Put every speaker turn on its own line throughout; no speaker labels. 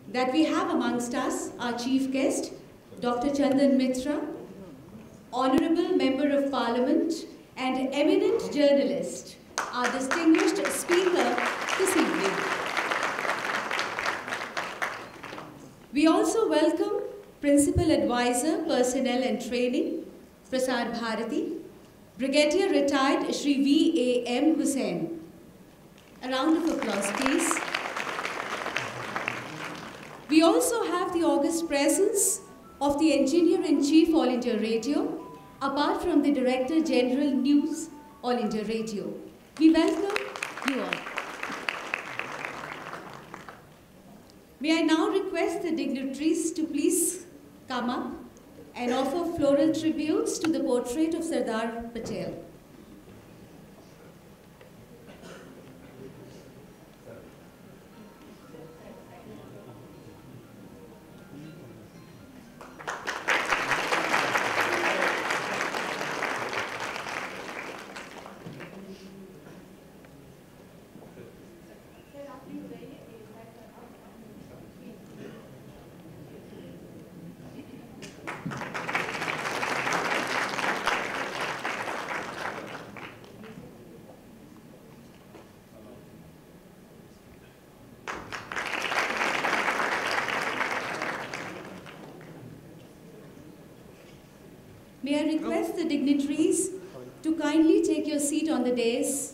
that we have amongst us our chief guest, Dr. Chandan Mitra, Honorable Member of Parliament and eminent journalist, our distinguished speaker this evening. We also welcome Principal Advisor, Personnel and Training, Prasar Bharati, Brigadier Retired Shri V.A.M. Hussain. A round of applause, please. We also have the august presence of the Engineer-in-Chief All India Radio, apart from the Director General News All India Radio. We welcome you all. May I now request the dignitaries to please come up and offer floral tributes to the portrait of Sardar Patel. May I request the dignitaries to kindly take your seat on the dais.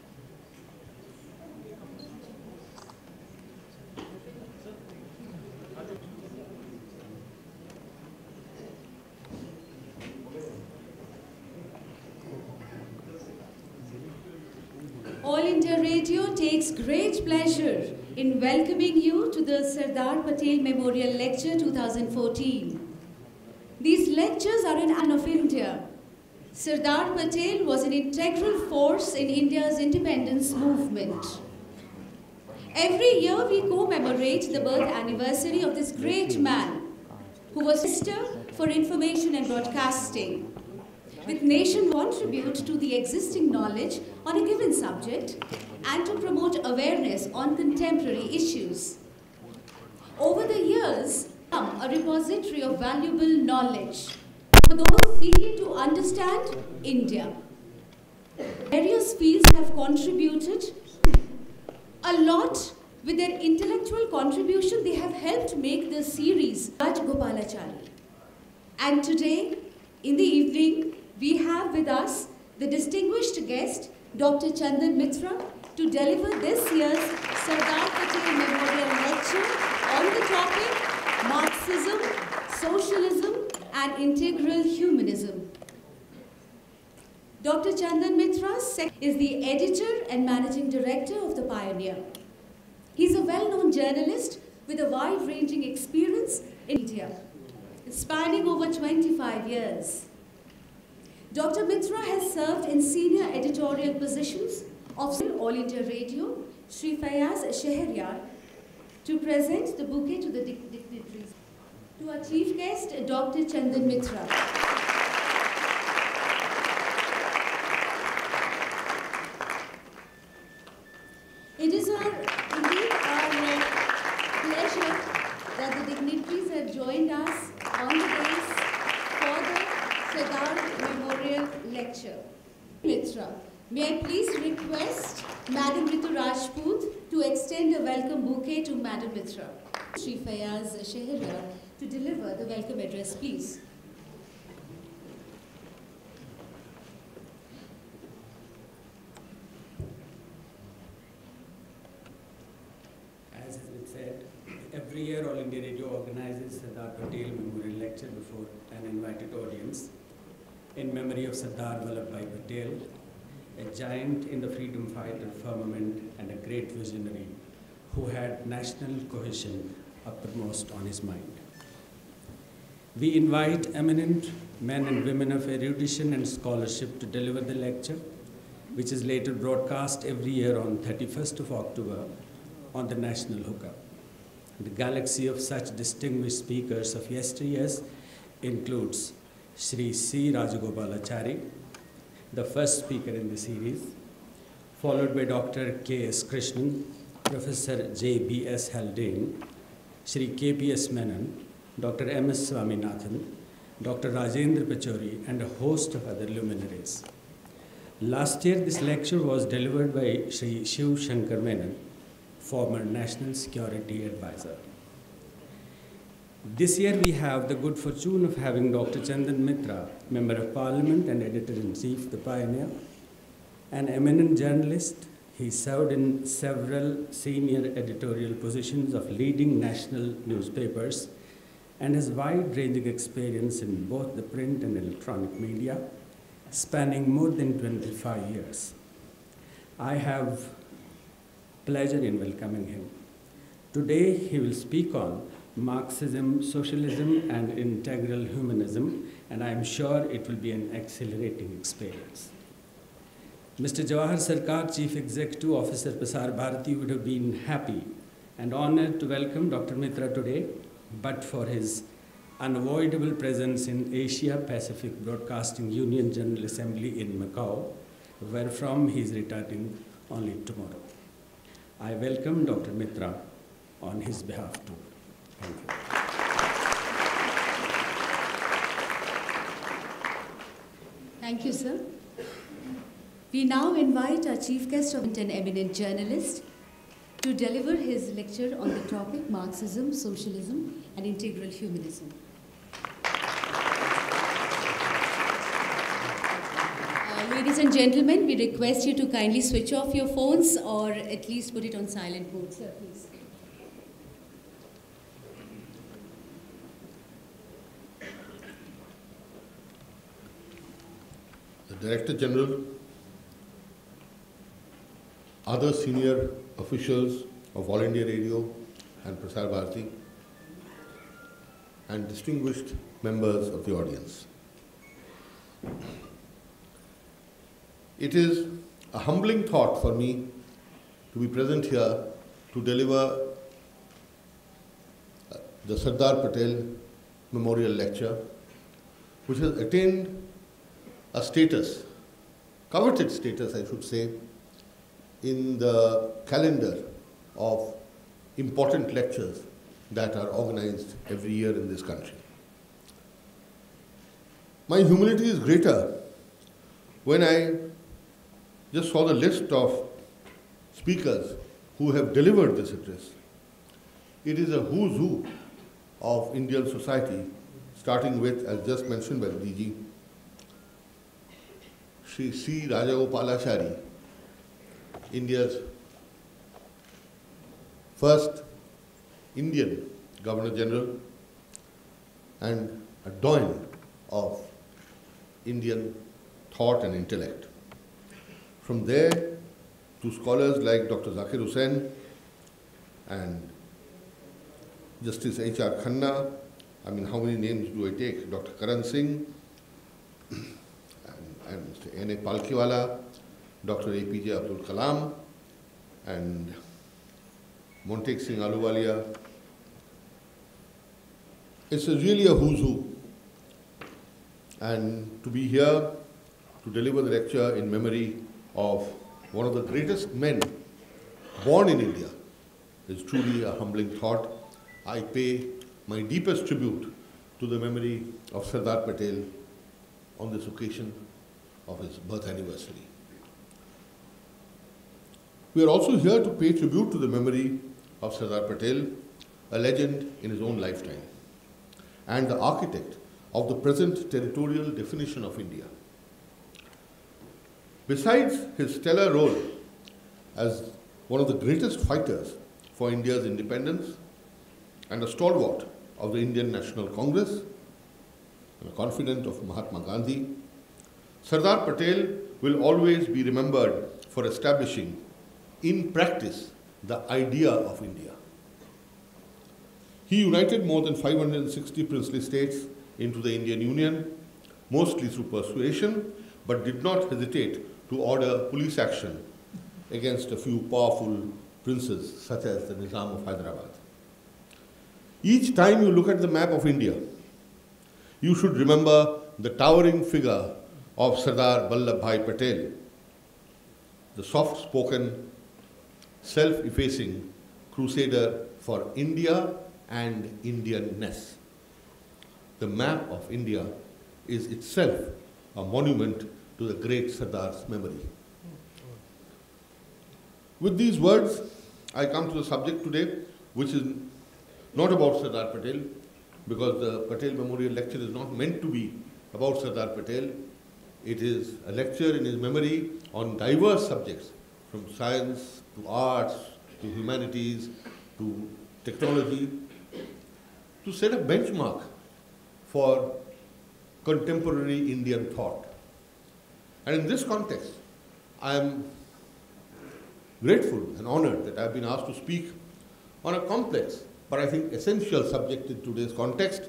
All India Radio takes great pleasure in welcoming you to the Sardar Patel Memorial Lecture 2014. These lectures are in honor of India. Sardar Patel was an integral force in India's independence movement. Every year we commemorate the birth anniversary of this great man who was Minister for Information and Broadcasting, with nation contribute to the existing knowledge on a given subject and to promote awareness on contemporary issues. Over the years, a repository of valuable knowledge for those seeking to understand India. Various fields have contributed a lot with their intellectual contribution. They have helped make the series Rajagopalachari. And today, in the evening, we have with us the distinguished guest, Dr. Chandan Mitra, to deliver this year's Sardar Patel Memorial Lecture on the topic Marxism, Socialism and Integral Humanism. Dr. Chandan Mitra is the editor and managing director of The Pioneer. He's a well-known journalist with a wide-ranging experience in media, spanning over 25 years. Dr. Mitra has served in senior editorial positions of All India Radio, Shri Fayaz Shehryar, to present the bouquet to the dignitaries. To our chief guest, Dr. Chandan Mitra. It is indeed our pleasure that the dignitaries have joined us on the dais for the Sardar Memorial Lecture. Mitra, may I please request Madam Ritu Rajput to extend a welcome bouquet to Madam Mitra. Shri Fayaz Shehryar to deliver the welcome address, please.
As has been said, every year All India Radio organizes Sardar Patel Memorial Lecture before an invited audience in memory of Sardar Vallabhbhai Patel, a giant in the freedom fighter firmament and a great visionary who had national cohesion uppermost on his mind. We invite eminent men and women of erudition and scholarship to deliver the lecture, which is later broadcast every year on 31st of October on the National Hookup. The galaxy of such distinguished speakers of yesteryears includes Shri C. Rajagopalachari, the first speaker in the series, followed by Dr. K.S. Krishnan, Professor J.B.S. Haldane, Shri K.P.S. Menon, Dr. M.S. Swaminathan, Dr. Rajendra Pachori, and a host of other luminaries. Last year, this lecture was delivered by Shri Shiv Shankar Menon, former National Security Advisor. This year, we have the good fortune of having Dr. Chandan Mitra, Member of Parliament and Editor-in-Chief, The Pioneer, an eminent journalist. He served in several senior editorial positions of leading national newspapers and has wide-ranging experience in both the print and electronic media, spanning more than 25 years. I have pleasure in welcoming him. Today, he will speak on Marxism, Socialism, and Integral Humanism, and I am sure it will be an exhilarating experience. Mr. Jawahar Sarkar, Chief Executive Officer, Prasar Bharati, would have been happy and honored to welcome Dr. Mitra today, but for his unavoidable presence in Asia Pacific Broadcasting Union General Assembly in Macau, wherefrom he is returning only tomorrow. I welcome Dr. Mitra on his behalf too. Thank you.
Thank you, sir. We now invite our chief guest of an eminent journalist to deliver his lecture on the topic Marxism, Socialism, and Integral Humanism. Ladies and gentlemen, we request you to kindly switch off your phones or at least put it on silent mode, sir, please.
The Director General, other senior officials of All India Radio and Prasar Bharati, and distinguished members of the audience. It is a humbling thought for me to be present here to deliver the Sardar Patel Memorial Lecture, which has attained a status, coveted status I should say, in the calendar of important lectures that are organized every year in this country. My humility is greater when I just saw the list of speakers who have delivered this address. It is a who's who of Indian society, starting with, as just mentioned by DG, Shri C. Rajagopalachari, India's first Indian Governor General and a doyen of Indian thought and intellect. From there to scholars like Dr. Zakir Hussain and Justice H.R. Khanna, I mean, how many names do I take? Dr. Karan Singh, and Mr. N.A. Palkhiwala, Dr. A.P.J. Abdul Kalam, and Montek Singh Ahluwalia. It's really a who's who. And to be here to deliver the lecture in memory of one of the greatest men born in India is truly a humbling thought. I pay my deepest tribute to the memory of Sardar Patel on this occasion of his birth anniversary. We are also here to pay tribute to the memory of Sardar Patel, a legend in his own lifetime, and the architect of the present territorial definition of India. Besides his stellar role as one of the greatest fighters for India's independence and a stalwart of the Indian National Congress and a confidant of Mahatma Gandhi, Sardar Patel will always be remembered for establishing in practice the idea of India. He united more than 560 princely states into the Indian Union, mostly through persuasion, but did not hesitate to order police action against a few powerful princes such as the Nizam of Hyderabad. Each time you look at the map of India, you should remember the towering figure of Sardar Vallabhbhai Patel, the soft-spoken, self-effacing crusader for India and Indianness. The map of India is itself a monument to the great Sardar's memory. With these words, I come to the subject today, which is not about Sardar Patel, because the Patel Memorial Lecture is not meant to be about Sardar Patel. It is a lecture in his memory on diverse subjects, from science to arts to humanities to technology, to set a benchmark for contemporary Indian thought. And in this context, I am grateful and honored that I have been asked to speak on a complex but I think essential subject in today's context: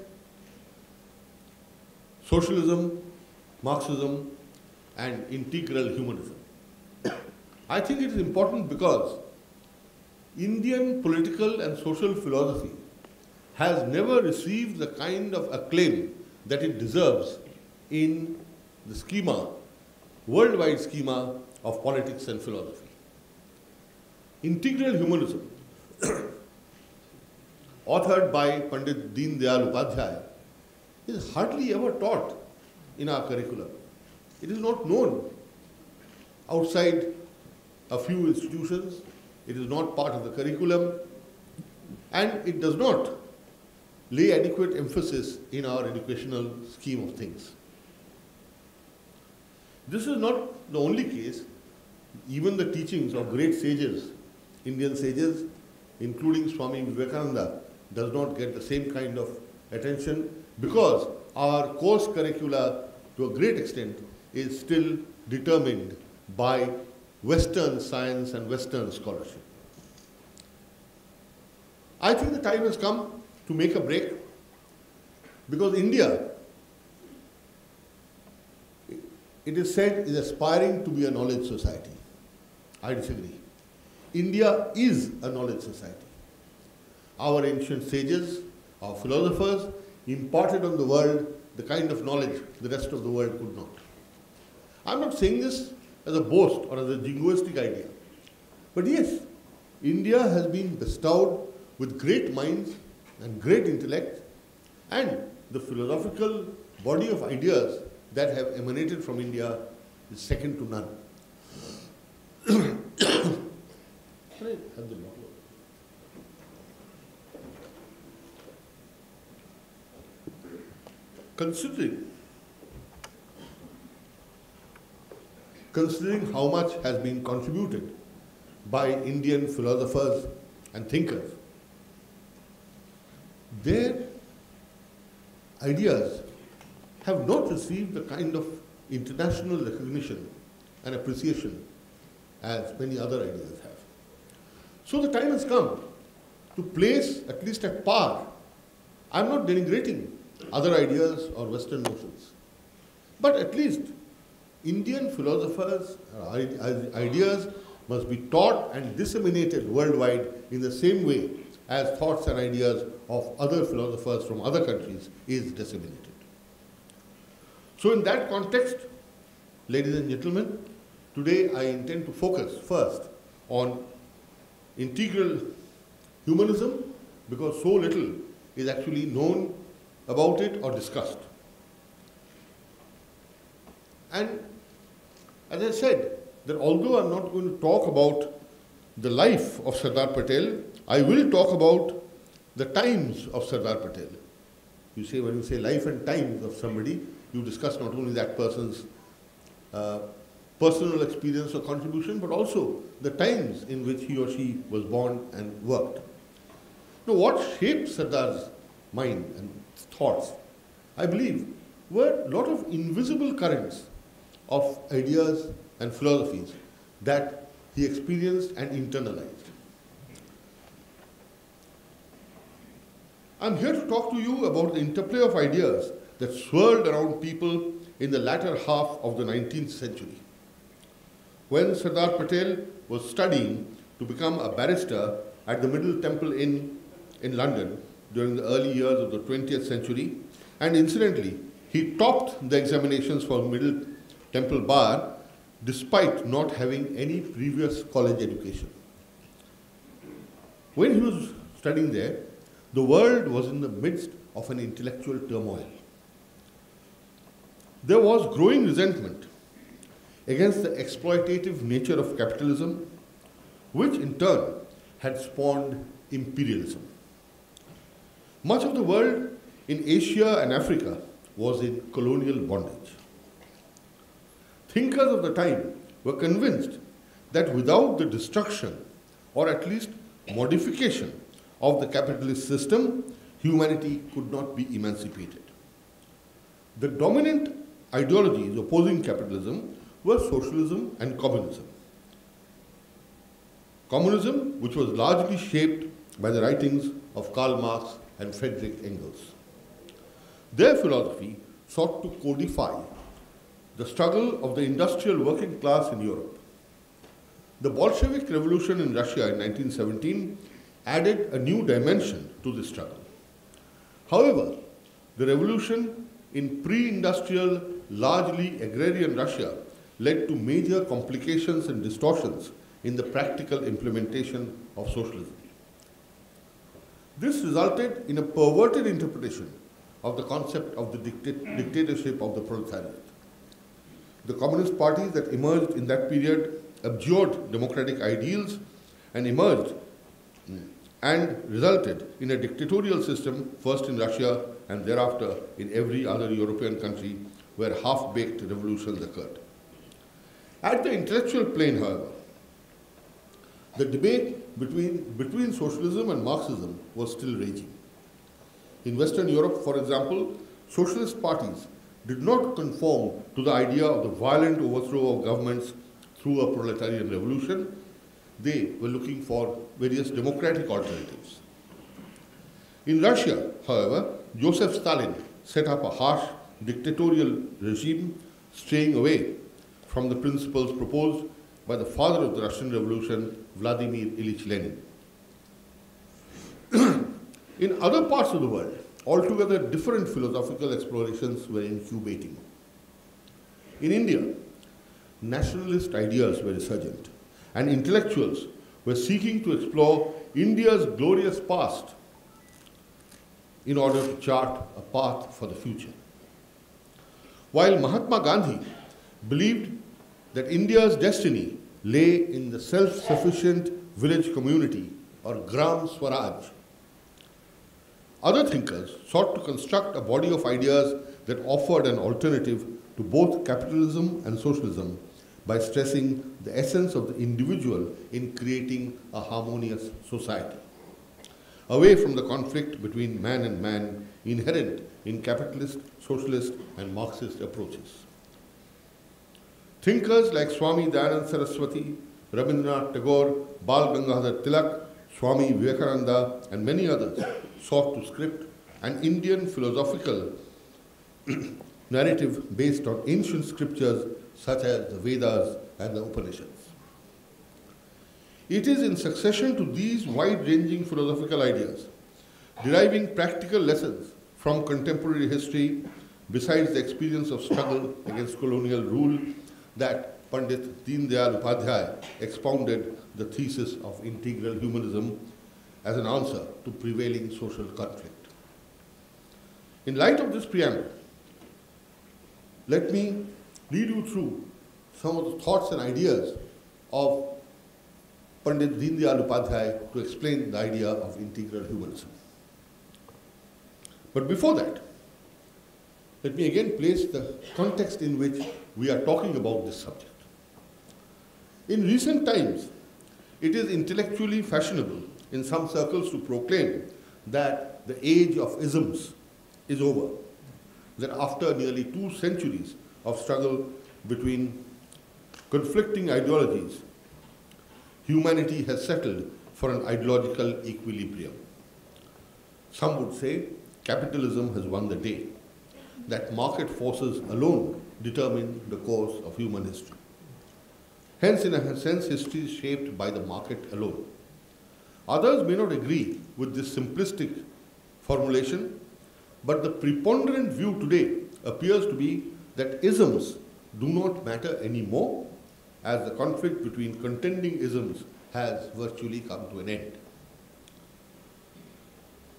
socialism, Marxism, and integral humanism. I think it is important because Indian political and social philosophy has never received the kind of acclaim that it deserves in the schema, worldwide schema of politics and philosophy. Integral humanism, authored by Pandit Deen Dayal Upadhyay, is hardly ever taught in our curriculum. It is not known outside a few institutions. It is not part of the curriculum, and it does not lay adequate emphasis in our educational scheme of things. This is not the only case. Even the teachings of great sages, Indian sages, including Swami Vivekananda, does not get the same kind of attention, because our course curricula, to a great extent, is still determined by Western science and Western scholarship. I think the time has come to make a break, because India, it is said, is aspiring to be a knowledge society. I disagree. India is a knowledge society. Our ancient sages, our philosophers, imparted on the world the kind of knowledge the rest of the world could not. I'm not saying this as a boast or as a jingoistic idea. But yes, India has been bestowed with great minds and great intellect, and the philosophical body of ideas that have emanated from India is second to none. Can I have the bottle? Considering how much has been contributed by Indian philosophers and thinkers, their ideas have not received the kind of international recognition and appreciation as many other ideas have. So the time has come to place, at least at par, I'm not denigrating other ideas or Western notions, but at least Indian philosophers' ideas must be taught and disseminated worldwide in the same way as thoughts and ideas of other philosophers from other countries is disseminated. So in that context, ladies and gentlemen, today I intend to focus first on integral humanism, because so little is actually known about it or discussed. And as I said, that although I'm not going to talk about the life of Sardar Patel, I will talk about the times of Sardar Patel. You say, when you say life and times of somebody, you discuss not only that person's personal experience or contribution, but also the times in which he or she was born and worked. Now, what shaped Sardar's mind and thoughts, I believe, were a lot of invisible currents of ideas and philosophies that he experienced and internalized. I'm here to talk to you about the interplay of ideas that swirled around people in the latter half of the 19th century. When Sardar Patel was studying to become a barrister at the Middle Temple Inn in London during the early years of the 20th century, and incidentally, he topped the examinations for Middle Temple Bar despite not having any previous college education. When he was studying there, the world was in the midst of an intellectual turmoil. There was growing resentment against the exploitative nature of capitalism, which in turn had spawned imperialism. Much of the world in Asia and Africa was in colonial bondage. Thinkers of the time were convinced that without the destruction, or at least modification, of the capitalist system, humanity could not be emancipated. The dominant ideologies opposing capitalism were socialism and communism. Communism, which was largely shaped by the writings of Karl Marx and Friedrich Engels. Their philosophy sought to codify the struggle of the industrial working class in Europe. The Bolshevik Revolution in Russia in 1917 added a new dimension to this struggle. However, the revolution in pre-industrial, largely agrarian Russia led to major complications and distortions in the practical implementation of socialism. This resulted in a perverted interpretation of the concept of the dictatorship of the proletariat. The communist parties that emerged in that period abjured democratic ideals and resulted in a dictatorial system, first in Russia and thereafter in every other European country where half-baked revolutions occurred. At the intellectual plane, however, the debate between socialism and Marxism was still raging. In Western Europe, for example, socialist parties did not conform to the idea of the violent overthrow of governments through a proletarian revolution. They were looking for various democratic alternatives. In Russia, however, Joseph Stalin set up a harsh dictatorial regime, straying away from the principles proposed by the father of the Russian Revolution, Vladimir Ilyich Lenin. In other parts of the world, altogether different philosophical explorations were incubating. In India, nationalist ideas were resurgent, and intellectuals were seeking to explore India's glorious past in order to chart a path for the future. While Mahatma Gandhi believed that India's destiny lay in the self-sufficient village community, or Gram Swaraj, other thinkers sought to construct a body of ideas that offered an alternative to both capitalism and socialism by stressing the essence of the individual in creating a harmonious society, away from the conflict between man and man inherent in capitalist, socialist, and Marxist approaches. Thinkers like Swami Dayananda Saraswati, Rabindranath Tagore, Bal Gangadhar Tilak, Swami Vivekananda, and many others sought to script an Indian philosophical narrative based on ancient scriptures such as the Vedas and the Upanishads. It is in succession to these wide-ranging philosophical ideas, deriving practical lessons from contemporary history, besides the experience of struggle against colonial rule, that Pandit Deen Dayal Upadhyay expounded the thesis of integral humanism as an answer to prevailing social conflict. In light of this preamble, let me lead you through some of the thoughts and ideas of Pandit Deen Dayal Upadhyay to explain the idea of integral humanism. But before that, let me again place the context in which we are talking about this subject. In recent times, it is intellectually fashionable in some circles to proclaim that the age of isms is over, that after nearly 2 centuries of struggle between conflicting ideologies, humanity has settled for an ideological equilibrium. Some would say capitalism has won the day, that market forces alone determine the course of human history. Hence, in a sense, history is shaped by the market alone. Others may not agree with this simplistic formulation, but the preponderant view today appears to be that isms do not matter anymore, as the conflict between contending isms has virtually come to an end.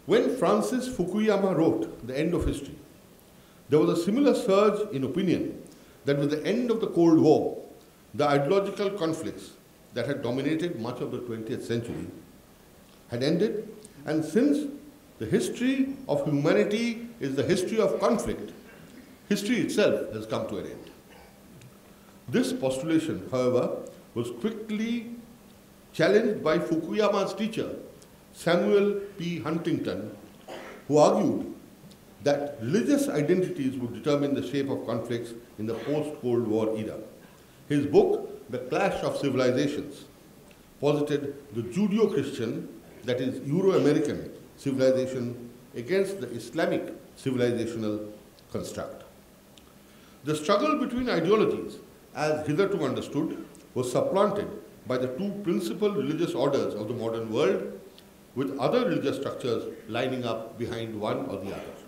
When Francis Fukuyama wrote The End of History, there was a similar surge in opinion that with the end of the Cold War, the ideological conflicts that had dominated much of the 20th century had ended, and since the history of humanity is the history of conflict, history itself has come to an end. This postulation, however, was quickly challenged by Fukuyama's teacher, Samuel P. Huntington, who argued that religious identities would determine the shape of conflicts in the post-Cold War era. His book, The Clash of Civilizations, posited the Judeo-Christian, that is Euro-American civilization against the Islamic civilizational construct. The struggle between ideologies, as hitherto understood, was supplanted by the two principal religious orders of the modern world, with other religious structures lining up behind one or the other.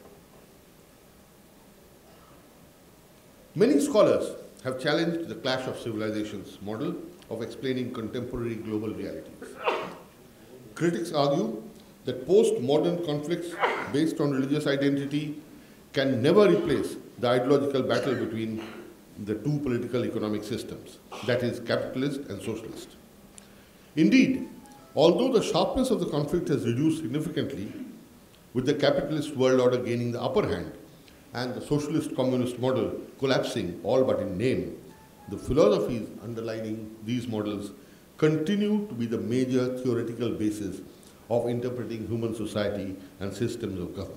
Many scholars have challenged the clash of civilizations model of explaining contemporary global realities. Critics argue that post-modern conflicts based on religious identity can never replace the ideological battle between the two political economic systems, that is, capitalist and socialist. Indeed, although the sharpness of the conflict has reduced significantly, with the capitalist world order gaining the upper hand and the socialist communist model collapsing all but in name, the philosophies underlying these models continue to be the major theoretical basis of interpreting human society and systems of government.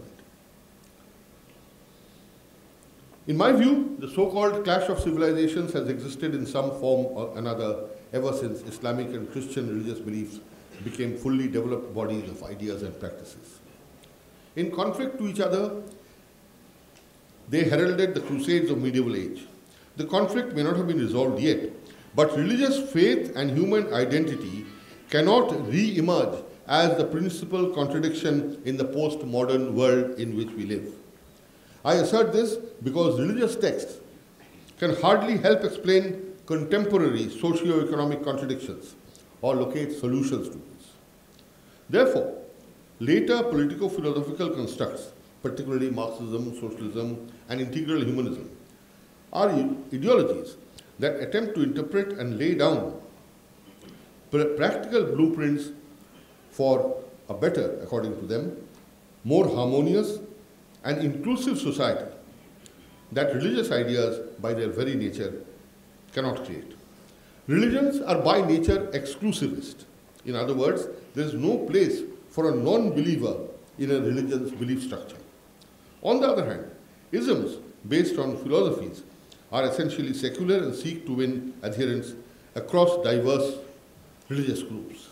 In my view, the so-called clash of civilizations has existed in some form or another ever since Islamic and Christian religious beliefs became fully developed bodies of ideas and practices. In conflict to each other, they heralded the crusades of medieval age. The conflict may not have been resolved yet, but religious faith and human identity cannot re-emerge as the principal contradiction in the postmodern world in which we live. I assert this because religious texts can hardly help explain contemporary socio-economic contradictions or locate solutions to these. Therefore, later politico-philosophical constructs, particularly Marxism, socialism, and integral humanism, are ideologies that attempt to interpret and lay down practical blueprints for a better, according to them, more harmonious and inclusive society that religious ideas, by their very nature, cannot create. Religions are by nature exclusivist. In other words, there is no place for a non-believer in a religion's belief structure. On the other hand, isms based on philosophies are essentially secular and seek to win adherents across diverse religious groups.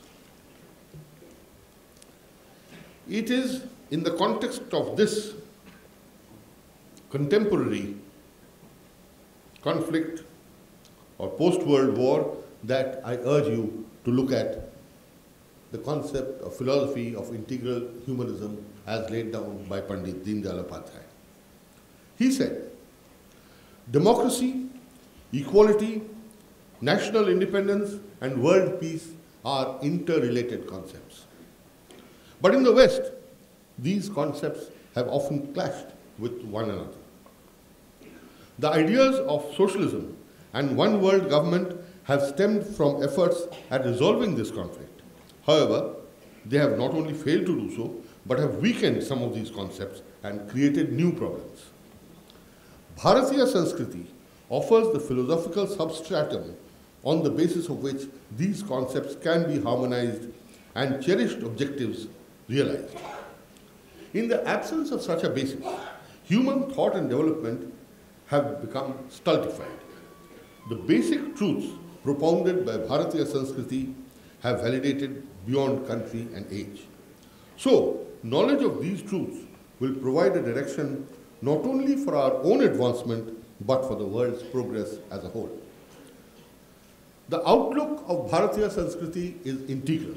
It is in the context of this contemporary conflict or post-World War that I urge you to look at the concept of philosophy of integral humanism as laid down by Pandit Deendayal Upadhyay. He said, democracy, equality, national independence, and world peace are interrelated concepts. But in the West, these concepts have often clashed with one another. The ideas of socialism and one world government have stemmed from efforts at resolving this conflict. However, they have not only failed to do so, but have weakened some of these concepts and created new problems. Bharatiya Sanskriti offers the philosophical substratum on the basis of which these concepts can be harmonized and cherished objectives realized. In the absence of such a basis, human thought and development have become stultified. The basic truths propounded by Bharatiya Sanskriti have validated beyond country and age. So, knowledge of these truths will provide a direction not only for our own advancement, but for the world's progress as a whole. The outlook of Bharatiya Sanskriti is integral.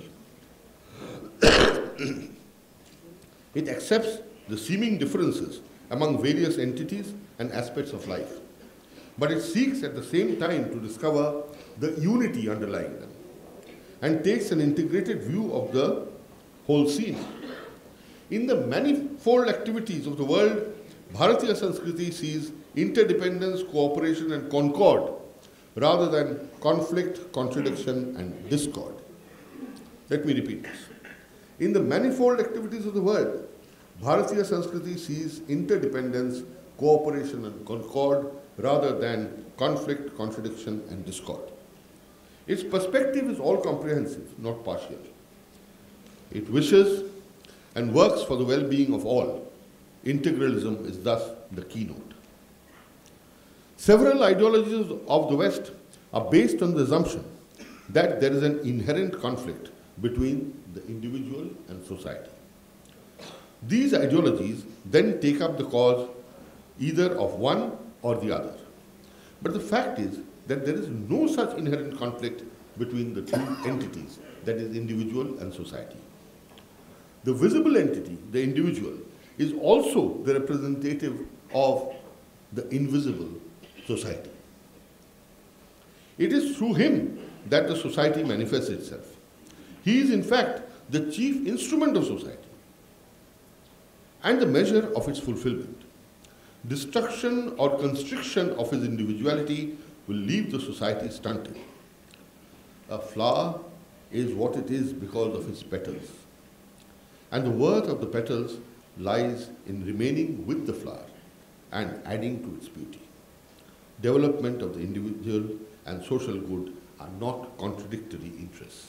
It accepts the seeming differences among various entities and aspects of life, but it seeks at the same time to discover the unity underlying them and takes an integrated view of the whole scene. In the manifold activities of the world, Bharatiya Sanskriti sees interdependence, cooperation and concord rather than conflict, contradiction and discord. Let me repeat this. In the manifold activities of the world, Bharatiya Sanskriti sees interdependence, cooperation and concord rather than conflict, contradiction and discord. Its perspective is all-comprehensive, not partial. It wishes and works for the well-being of all. Integralism is thus the keynote. Several ideologies of the West are based on the assumption that there is an inherent conflict between the individual and society. These ideologies then take up the cause either of one or the other. But the fact is that there is no such inherent conflict between the two entities, that is, individual and society. The visible entity, the individual, is also the representative of the invisible society. It is through him that the society manifests itself. He is, in fact, the chief instrument of society and the measure of its fulfillment. Destruction or constriction of his individuality will leave the society stunted. A flower is what it is because of its petals. And the worth of the petals lies in remaining with the flower and adding to its beauty. Development of the individual and social good are not contradictory interests.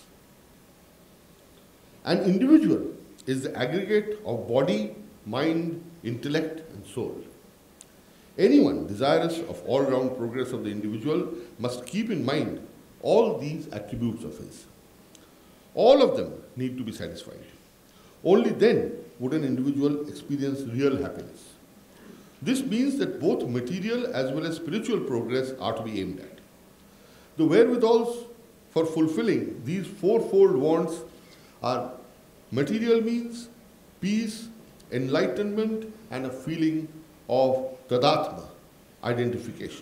An individual is the aggregate of body, mind, intellect, and soul. Anyone desirous of all-round progress of the individual must keep in mind all these attributes of his. All of them need to be satisfied. Only then would an individual experience real happiness. This means that both material as well as spiritual progress are to be aimed at. The wherewithals for fulfilling these fourfold wants are material means, peace, enlightenment, and a feeling of tadatma, identification.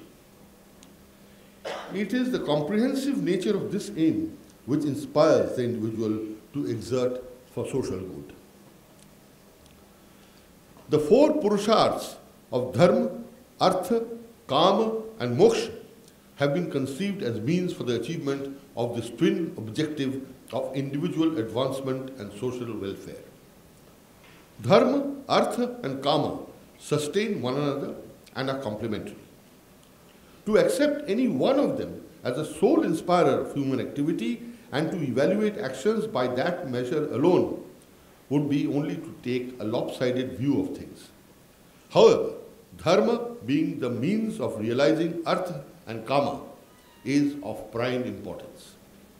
It is the comprehensive nature of this aim which inspires the individual to exert for social good. The four purusharths of dharma, artha, kama, and moksha have been conceived as means for the achievement of this twin objective of individual advancement and social welfare. Dharma, artha, and kama sustain one another and are complementary. To accept any one of them as a sole inspirer of human activity and to evaluate actions by that measure alone would be only to take a lopsided view of things. However, dharma, being the means of realizing artha and kama, is of prime importance.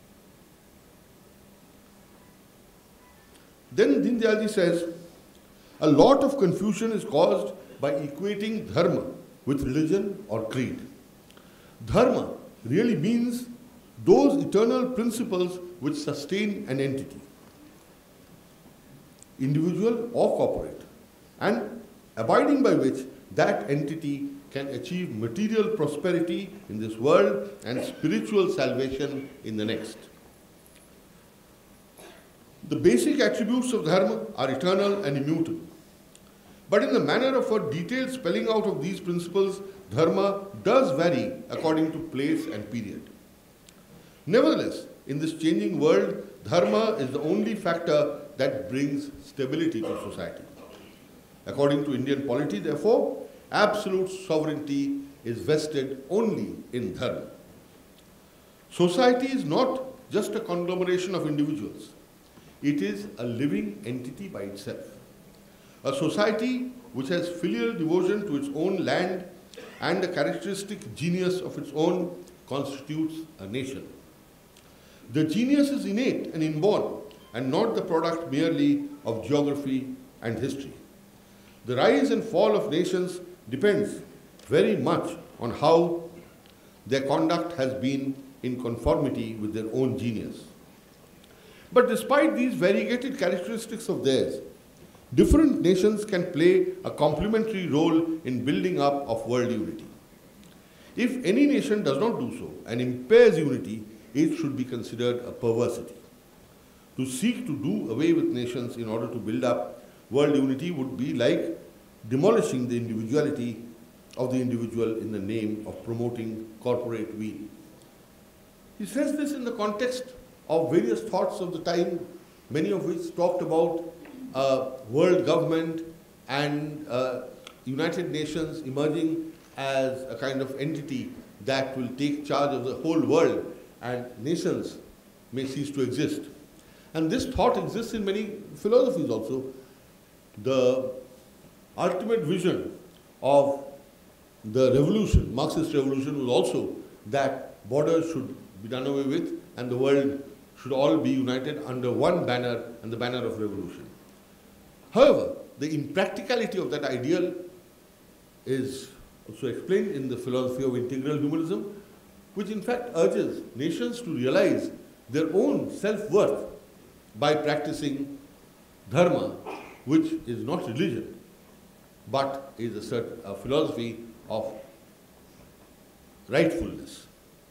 Then Deen Dayalji says, a lot of confusion is caused by equating dharma with religion or creed. Dharma really means those eternal principles which sustain an entity, individual or corporate, and abiding by which that entity can achieve material prosperity in this world and spiritual salvation in the next. The basic attributes of dharma are eternal and immutable. But in the manner of a detailed spelling out of these principles, dharma does vary according to place and period. Nevertheless, in this changing world, dharma is the only factor that brings stability to society. According to Indian polity, therefore, absolute sovereignty is vested only in dharma. Society is not just a conglomeration of individuals. It is a living entity by itself. A society which has filial devotion to its own land and a characteristic genius of its own constitutes a nation. The genius is innate and inborn and not the product merely of geography and history. The rise and fall of nations depends very much on how their conduct has been in conformity with their own genius. But despite these variegated characteristics of theirs, different nations can play a complementary role in building up of world unity. If any nation does not do so and impairs unity, it should be considered a perversity. To seek to do away with nations in order to build up world unity would be like demolishing the individuality of the individual in the name of promoting corporate weal. He says this in the context of various thoughts of the time, many of which talked about world government and United Nations emerging as a kind of entity that will take charge of the whole world, and nations may cease to exist. And this thought exists in many philosophies also. The ultimate vision of the revolution, Marxist revolution, was also that borders should be done away with and the world should all be united under one banner, and the banner of revolution. However, the impracticality of that ideal is also explained in the philosophy of integral humanism, which in fact urges nations to realize their own self-worth by practicing dharma, which is not religion, but is a philosophy of rightfulness.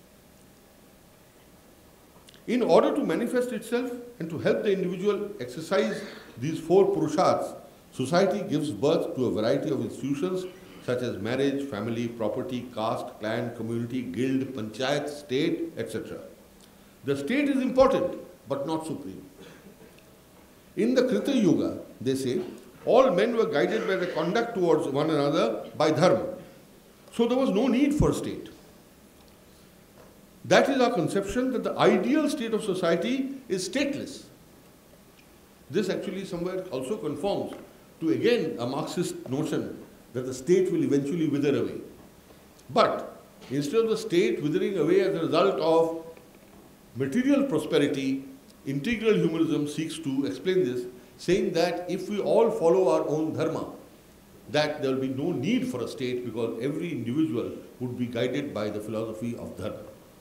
In order to manifest itself and to help the individual exercise these four purusharths, society gives birth to a variety of institutions such as marriage, family, property, caste, clan, community, guild, panchayat, state, etc. The state is important, but not supreme. In the Krita Yuga, they say, all men were guided by their conduct towards one another by dharma. So there was no need for state. That is our conception that the ideal state of society is stateless. This actually somewhere also conforms to again a Marxist notion that the state will eventually wither away. But instead of the state withering away as a result of material prosperity, integral humanism seeks to explain this, saying that if we all follow our own dharma, that there will be no need for a state because every individual would be guided by the philosophy of dharma.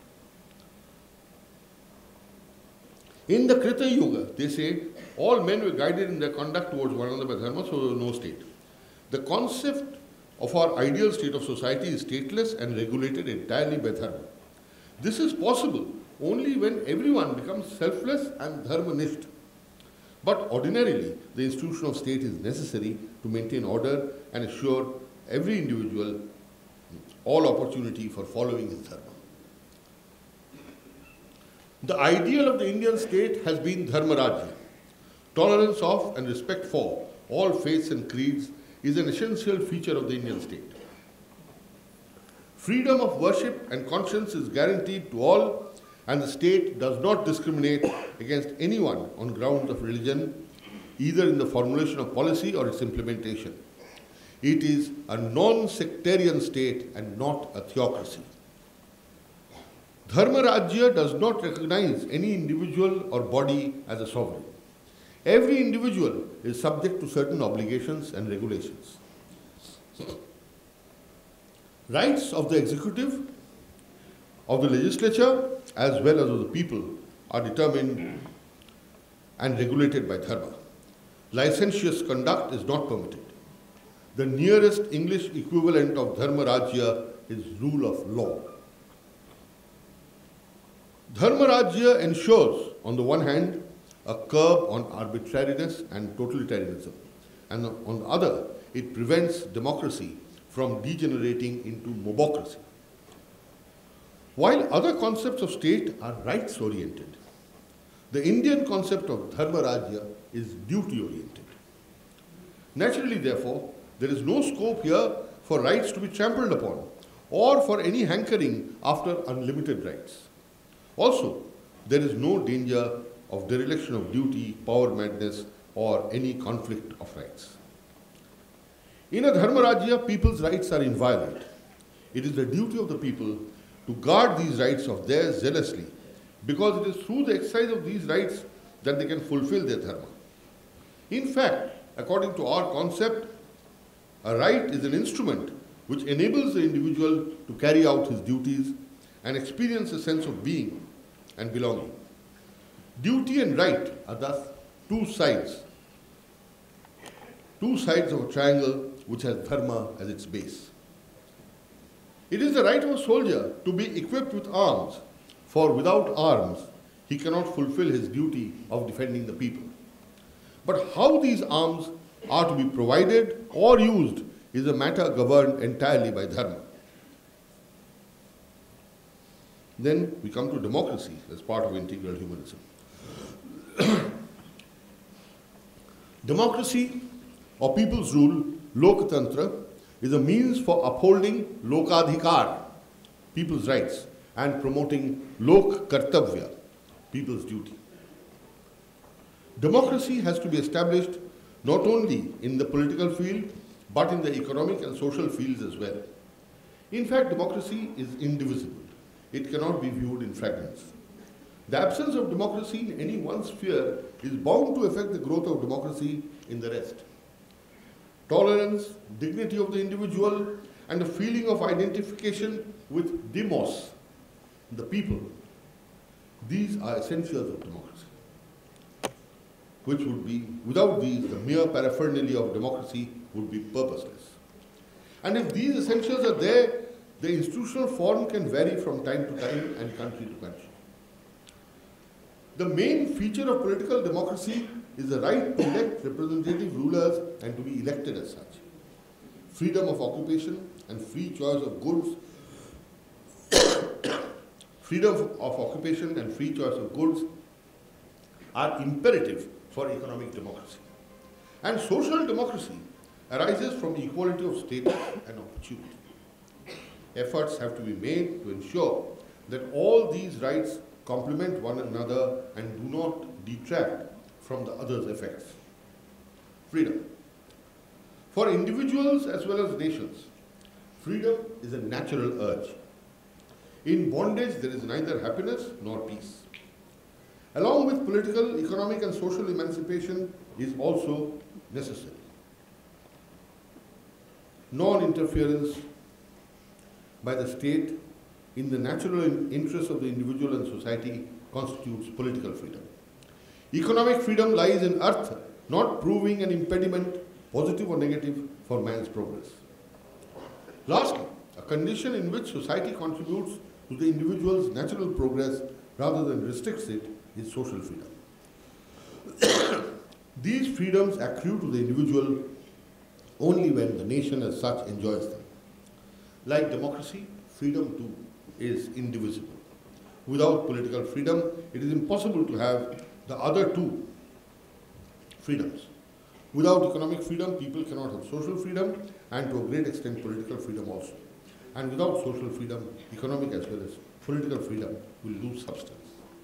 In the Krita Yuga, they say, all men were guided in their conduct towards one another by dharma, so there was no state. The concept of our ideal state of society is stateless and regulated entirely by dharma. This is possible only when everyone becomes selfless and dharmanist. But ordinarily, the institution of state is necessary to maintain order and assure every individual all opportunity for following his dharma. The ideal of the Indian state has been dharmarajya. Tolerance of and respect for all faiths and creeds is an essential feature of the Indian state. Freedom of worship and conscience is guaranteed to all, and the state does not discriminate against anyone on grounds of religion, either in the formulation of policy or its implementation. It is a non-sectarian state and not a theocracy. Dharmarajya does not recognize any individual or body as a sovereign. Every individual is subject to certain obligations and regulations. Rights of the executive, of the legislature, as well as of the people are determined and regulated by dharma. Licentious conduct is not permitted. The nearest English equivalent of dharmarajya is rule of law. Dharmarajya ensures, on the one hand, a curb on arbitrariness and totalitarianism, and on the other, it prevents democracy from degenerating into mobocracy. While other concepts of state are rights-oriented, the Indian concept of dharmarajya is duty-oriented. Naturally, therefore, there is no scope here for rights to be trampled upon or for any hankering after unlimited rights. Also, there is no danger of dereliction of duty, power madness, or any conflict of rights. In a dharmarajya, people's rights are inviolate. It is the duty of the people to guard these rights of theirs zealously, because it is through the exercise of these rights that they can fulfill their dharma. In fact, according to our concept, a right is an instrument which enables the individual to carry out his duties and experience a sense of being and belonging. Duty and right are thus two sides of a triangle which has dharma as its base. It is the right of a soldier to be equipped with arms, for without arms, he cannot fulfill his duty of defending the people. But how these arms are to be provided or used is a matter governed entirely by dharma. Then we come to democracy as part of integral humanism. Democracy or people's rule, Loktantra, is a means for upholding Lokadhikar, people's rights, and promoting Lok Kartavya, people's duty. Democracy has to be established not only in the political field, but in the economic and social fields as well. In fact, democracy is indivisible. It cannot be viewed in fragments. The absence of democracy in any one sphere is bound to affect the growth of democracy in the rest. Tolerance, dignity of the individual, and a feeling of identification with demos, the people, these are essentials of democracy, which would be, without these, the mere paraphernalia of democracy would be purposeless. And if these essentials are there, the institutional form can vary from time to time and country to country. The main feature of political democracy is the right to elect representative rulers and to be elected as such. Freedom of occupation and free choice of goods, freedom of occupation and free choice of goods are imperative for economic democracy. And social democracy arises from equality of status and opportunity. Efforts have to be made to ensure that all these rights complement one another and do not detract from the other's effects. Freedom. For individuals as well as nations, freedom is a natural urge. In bondage, there is neither happiness nor peace. Along with political, economic, and social emancipation is also necessary. Non-interference by the state in the natural interests of the individual and society constitutes political freedom. Economic freedom lies in artha, not proving an impediment, positive or negative, for man's progress. Lastly, a condition in which society contributes to the individual's natural progress rather than restricts it is social freedom. These freedoms accrue to the individual only when the nation as such enjoys them. Like democracy, freedom too is indivisible. Without political freedom, it is impossible to have the other two freedoms. Without economic freedom, people cannot have social freedom, and to a great extent, political freedom also. And without social freedom, economic as well as political freedom will lose substance.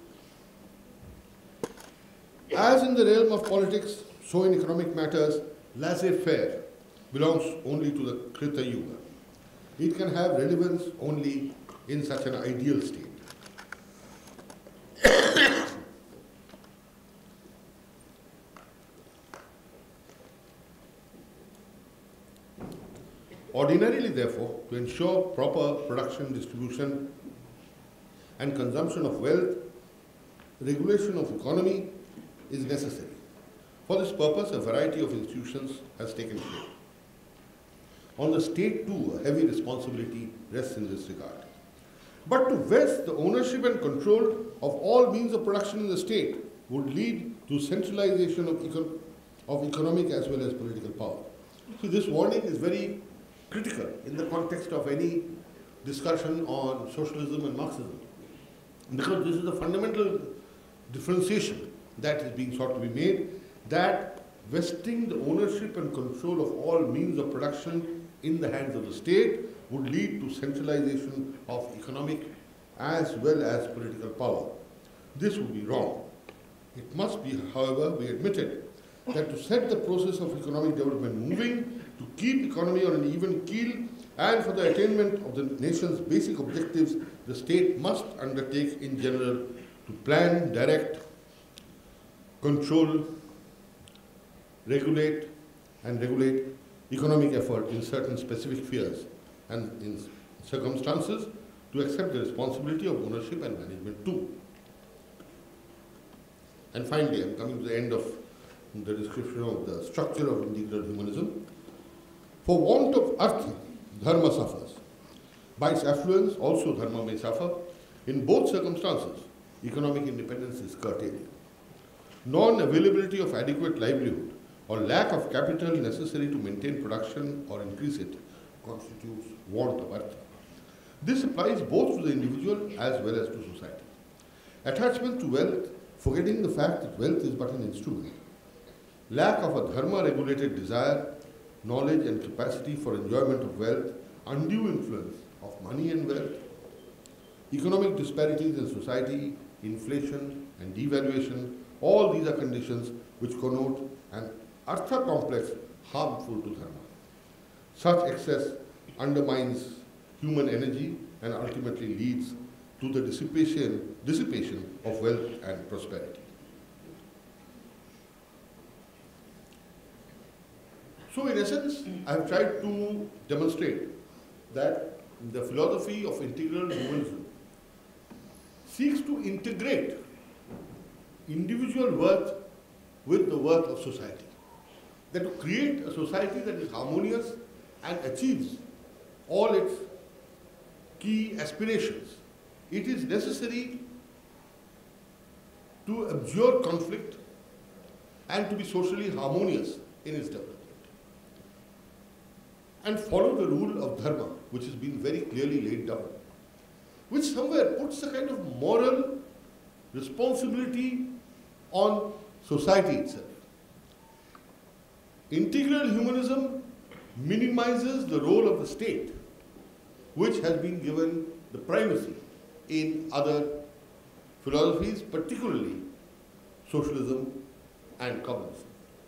As in the realm of politics, so in economic matters, laissez-faire belongs only to the Krita Yuga. It can have relevance only in such an ideal state. Ordinarily, therefore, to ensure proper production, distribution, and consumption of wealth, regulation of economy is necessary. For this purpose, a variety of institutions has taken shape. On the state, too, a heavy responsibility rests in this regard. But to vest the ownership and control of all means of production in the state would lead to centralization of economic as well as political power. So this warning is very critical in the context of any discussion on socialism and Marxism, because this is the fundamental differentiation that is being sought to be made, that vesting the ownership and control of all means of production in the hands of the state would lead to centralization of economic as well as political power. This would be wrong. It must be, however, be admitted that to set the process of economic development moving, to keep economy on an even keel, and for the attainment of the nation's basic objectives, the state must undertake in general to plan, direct, control, regulate economic effort in certain specific spheres and in circumstances to accept the responsibility of ownership and management too. And finally, I'm coming to the end of the description of the structure of integral humanism. For want of artha, dharma suffers. By its affluence, also dharma may suffer. In both circumstances, economic independence is curtailed. Non-availability of adequate livelihood or lack of capital necessary to maintain production or increase it constitutes want of artha. This applies both to the individual as well as to society. Attachment to wealth, forgetting the fact that wealth is but an instrument. Lack of a dharma-regulated desire, knowledge and capacity for enjoyment of wealth, undue influence of money and wealth, economic disparities in society, inflation and devaluation, all these are conditions which connote an artha complex harmful to dharma. Such excess undermines human energy and ultimately leads to the dissipation of wealth and prosperity. So in essence, I have tried to demonstrate that the philosophy of integral humanism seeks to integrate individual worth with the worth of society. That to create a society that is harmonious and achieves all its key aspirations, it is necessary to abjure conflict and to be socially harmonious in its development. And follow the rule of dharma, which has been very clearly laid down, which somewhere puts a kind of moral responsibility on society itself. Integral humanism minimizes the role of the state, which has been given the primacy in other philosophies, particularly socialism and communism.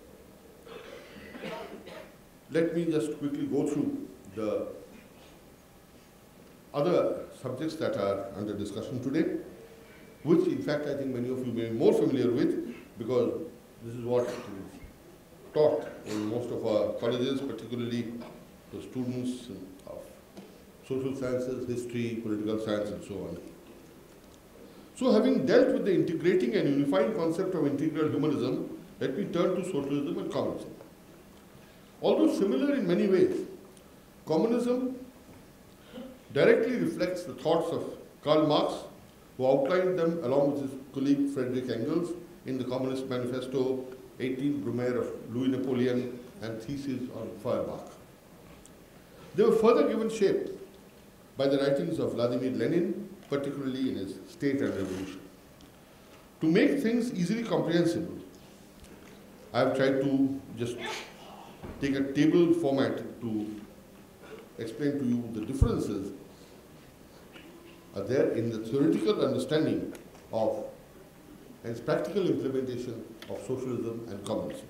Let me just quickly go through the other subjects that are under discussion today, which in fact I think many of you may be more familiar with, because this is what is taught in most of our colleges, particularly the students of social sciences, history, political science and so on. So having dealt with the integrating and unifying concept of integral humanism, let me turn to socialism and communism. Although similar in many ways, communism directly reflects the thoughts of Karl Marx, who outlined them along with his colleague Friedrich Engels in the Communist Manifesto, 18 Brumaire of Louis Napoleon, and Theses on Feuerbach. They were further given shape by the writings of Vladimir Lenin, particularly in his State and Revolution. To make things easily comprehensible, I have tried to just take a table format to explain to you the differences are there in the theoretical understanding of and its practical implementation of socialism and communism.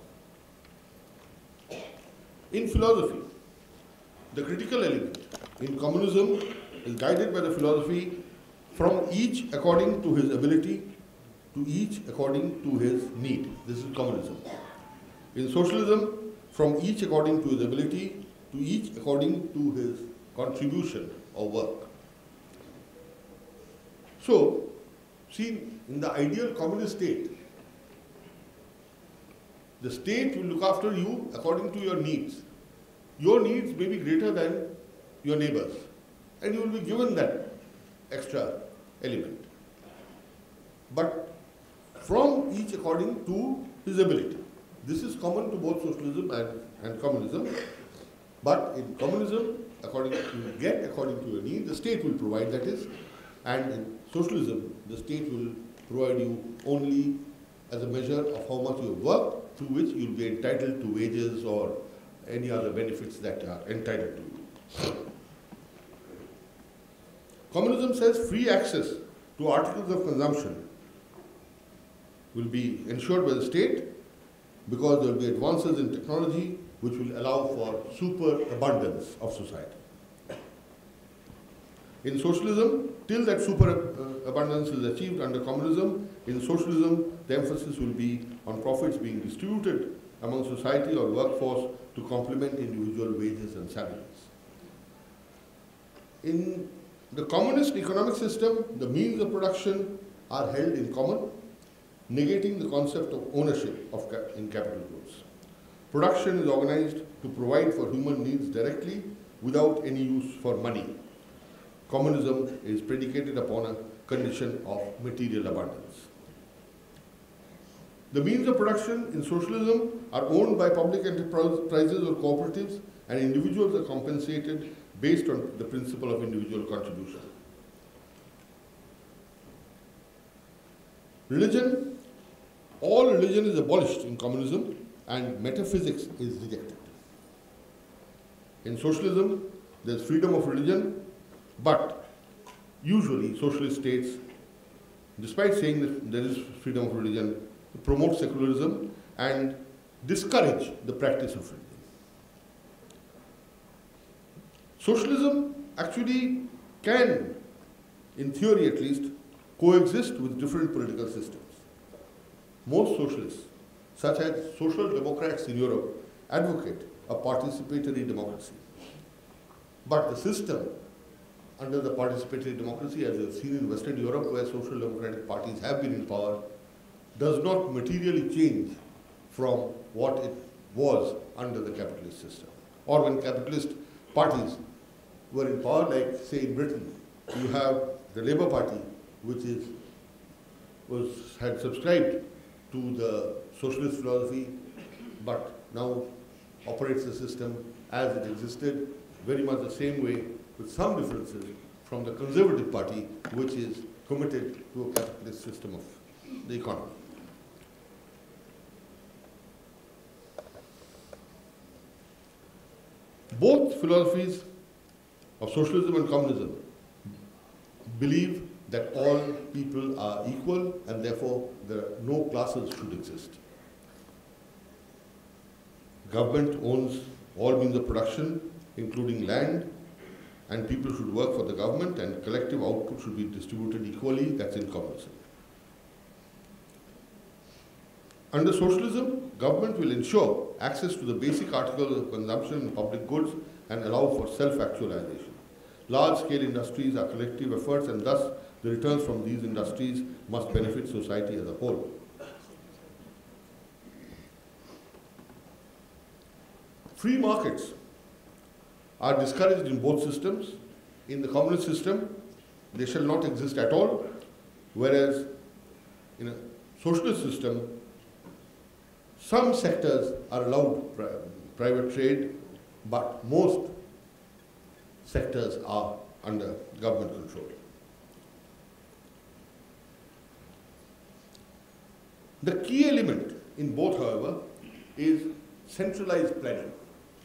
In philosophy, the critical element in communism is guided by the philosophy from each according to his ability to each according to his need. This is communism. In socialism, from each according to his ability to each according to his contribution or work. So, see, in the ideal communist state, the state will look after you according to your needs. Your needs may be greater than your neighbors, and you will be given that extra element. But from each according to his ability. This is common to both socialism and communism. But in communism, you get according to your need, the state will provide, that is. And in socialism, the state will provide you only as a measure of how much you have worked, through which you will be entitled to wages or any other benefits that are entitled to you. Communism says free access to articles of consumption will be ensured by the state because there will be advances in technology which will allow for superabundance of society. In socialism, till that superabundance is achieved under communism, in socialism, the emphasis will be on profits being distributed among society or workforce to complement individual wages and salaries. In the communist economic system, the means of production are held in common, negating the concept of ownership in capital goods. Production is organized to provide for human needs directly without any use for money. Communism is predicated upon a condition of material abundance. The means of production in socialism are owned by public enterprises or cooperatives, and individuals are compensated based on the principle of individual contribution. Religion, all religion is abolished in communism and metaphysics is rejected. In socialism, there is freedom of religion, but usually socialist states, despite saying that there is freedom of religion, promote secularism and discourage the practice of religion. Socialism actually can, in theory at least, coexist with different political systems. Most socialists, such as social democrats in Europe, advocate a participatory democracy. But the system under the participatory democracy, as you have seen in Western Europe, where social democratic parties have been in power, does not materially change from what it was under the capitalist system. Or when capitalist parties were in power, like say in Britain, you have the Labour Party, which had subscribed to the socialist philosophy, but now operates the system as it existed, very much the same way, with some differences from the Conservative Party, which is committed to a capitalist system of the economy. Both philosophies of socialism and communism believe that all people are equal and therefore no classes should exist. Government owns all means of production, including land, and people should work for the government and collective output should be distributed equally. That's in communism. Under socialism, government will ensure access to the basic articles of consumption and public goods and allow for self-actualization. Large-scale industries are collective efforts and thus the returns from these industries must benefit society as a whole. Free markets are discouraged in both systems. In the communist system, they shall not exist at all, whereas in a socialist system, some sectors are allowed private trade, but most sectors are under government control. The key element in both, however, is centralized planning.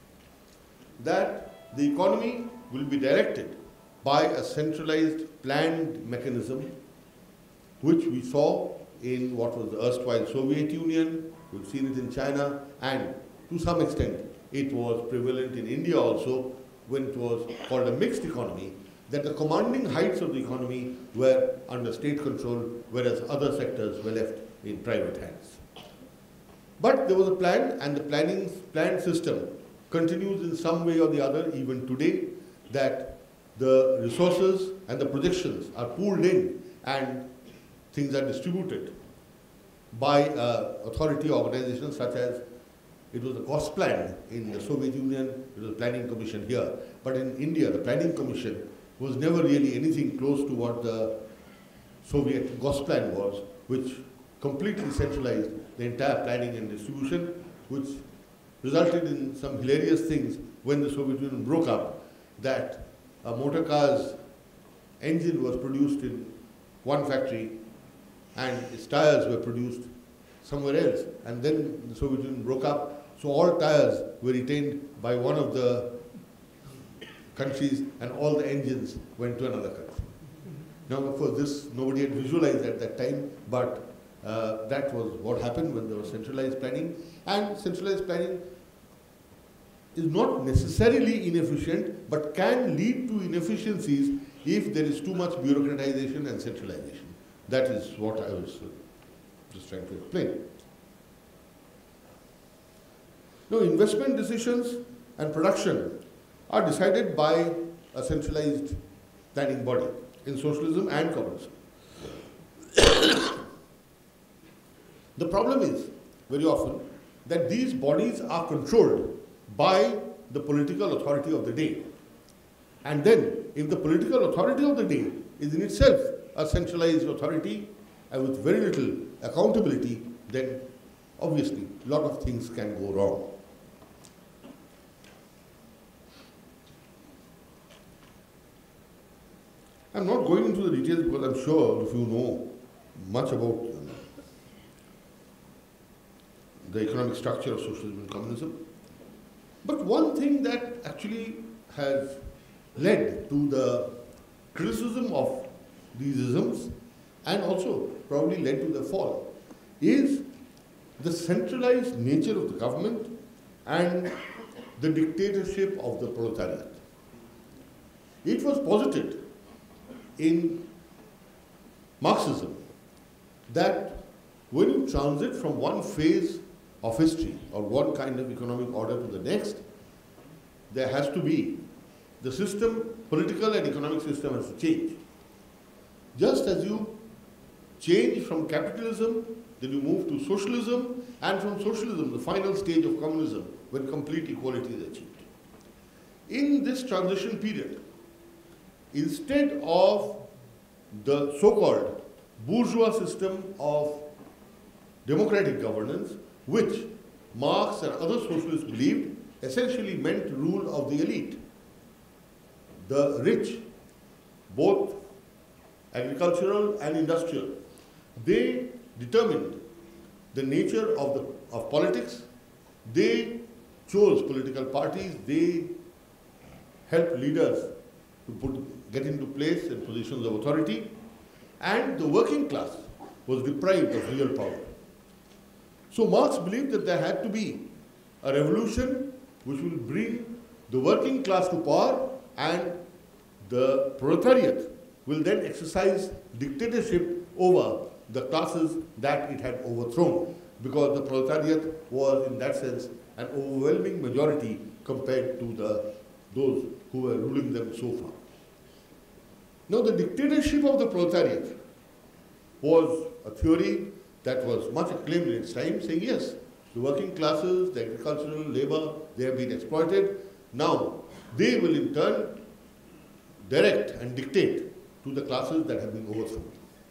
That the economy will be directed by a centralized planned mechanism, which we saw in what was the erstwhile Soviet Union, we've seen it in China, and to some extent it was prevalent in India also when it was called a mixed economy, that the commanding heights of the economy were under state control, whereas other sectors were left in private hands. But there was a plan, and the planned system continues in some way or the other even today, that the resources and the projections are pooled in and things are distributed by authority organizations such as, it was the Gosplan in the Soviet Union, it was the Planning Commission here. But in India, the Planning Commission was never really anything close to what the Soviet Gosplan was, which completely centralized the entire planning and distribution, which resulted in some hilarious things when the Soviet Union broke up, that a motor car's engine was produced in one factory and its tires were produced somewhere else. And then the Soviet Union broke up, so all tires were retained by one of the countries and all the engines went to another country. Now, of course, this nobody had visualized at that time, but that was what happened when there was centralized planning. And centralized planning is not necessarily inefficient, but can lead to inefficiencies if there is too much bureaucratization and centralization. That is what I was just trying to explain. Now, investment decisions and production are decided by a centralized planning body in socialism and communism. The problem is, very often, that these bodies are controlled by the political authority of the day. And then, if the political authority of the day is in itself a centralized authority and with very little accountability, then obviously, a lot of things can go wrong. I'm not going into the details because I'm sure if you know much about the economic structure of socialism and communism. But one thing that actually has led to the criticism of these isms and also probably led to their fall is the centralized nature of the government and the dictatorship of the proletariat. It was posited in Marxism that when you transit from one phase of history or one kind of economic order to the next, there has to be the system, political and economic system has to change. Just as you change from capitalism, then you move to socialism, and from socialism, the final stage of communism, when complete equality is achieved. In this transition period, instead of the so-called bourgeois system of democratic governance, which Marx and other socialists believed essentially meant rule of the elite, the rich, both agricultural and industrial, they determined the nature of politics. They chose political parties. They helped leaders to get into place in positions of authority, and the working class was deprived of real power. So Marx believed that there had to be a revolution which will bring the working class to power, and the proletariat will then exercise dictatorship over the classes that it had overthrown, because the proletariat was in that sense an overwhelming majority compared to those who were ruling them so far. Now, the dictatorship of the proletariat was a theory that was much acclaimed in its time, saying yes, the working classes, the agricultural labor, they have been exploited. Now, they will in turn direct and dictate to the classes that have been overthrown.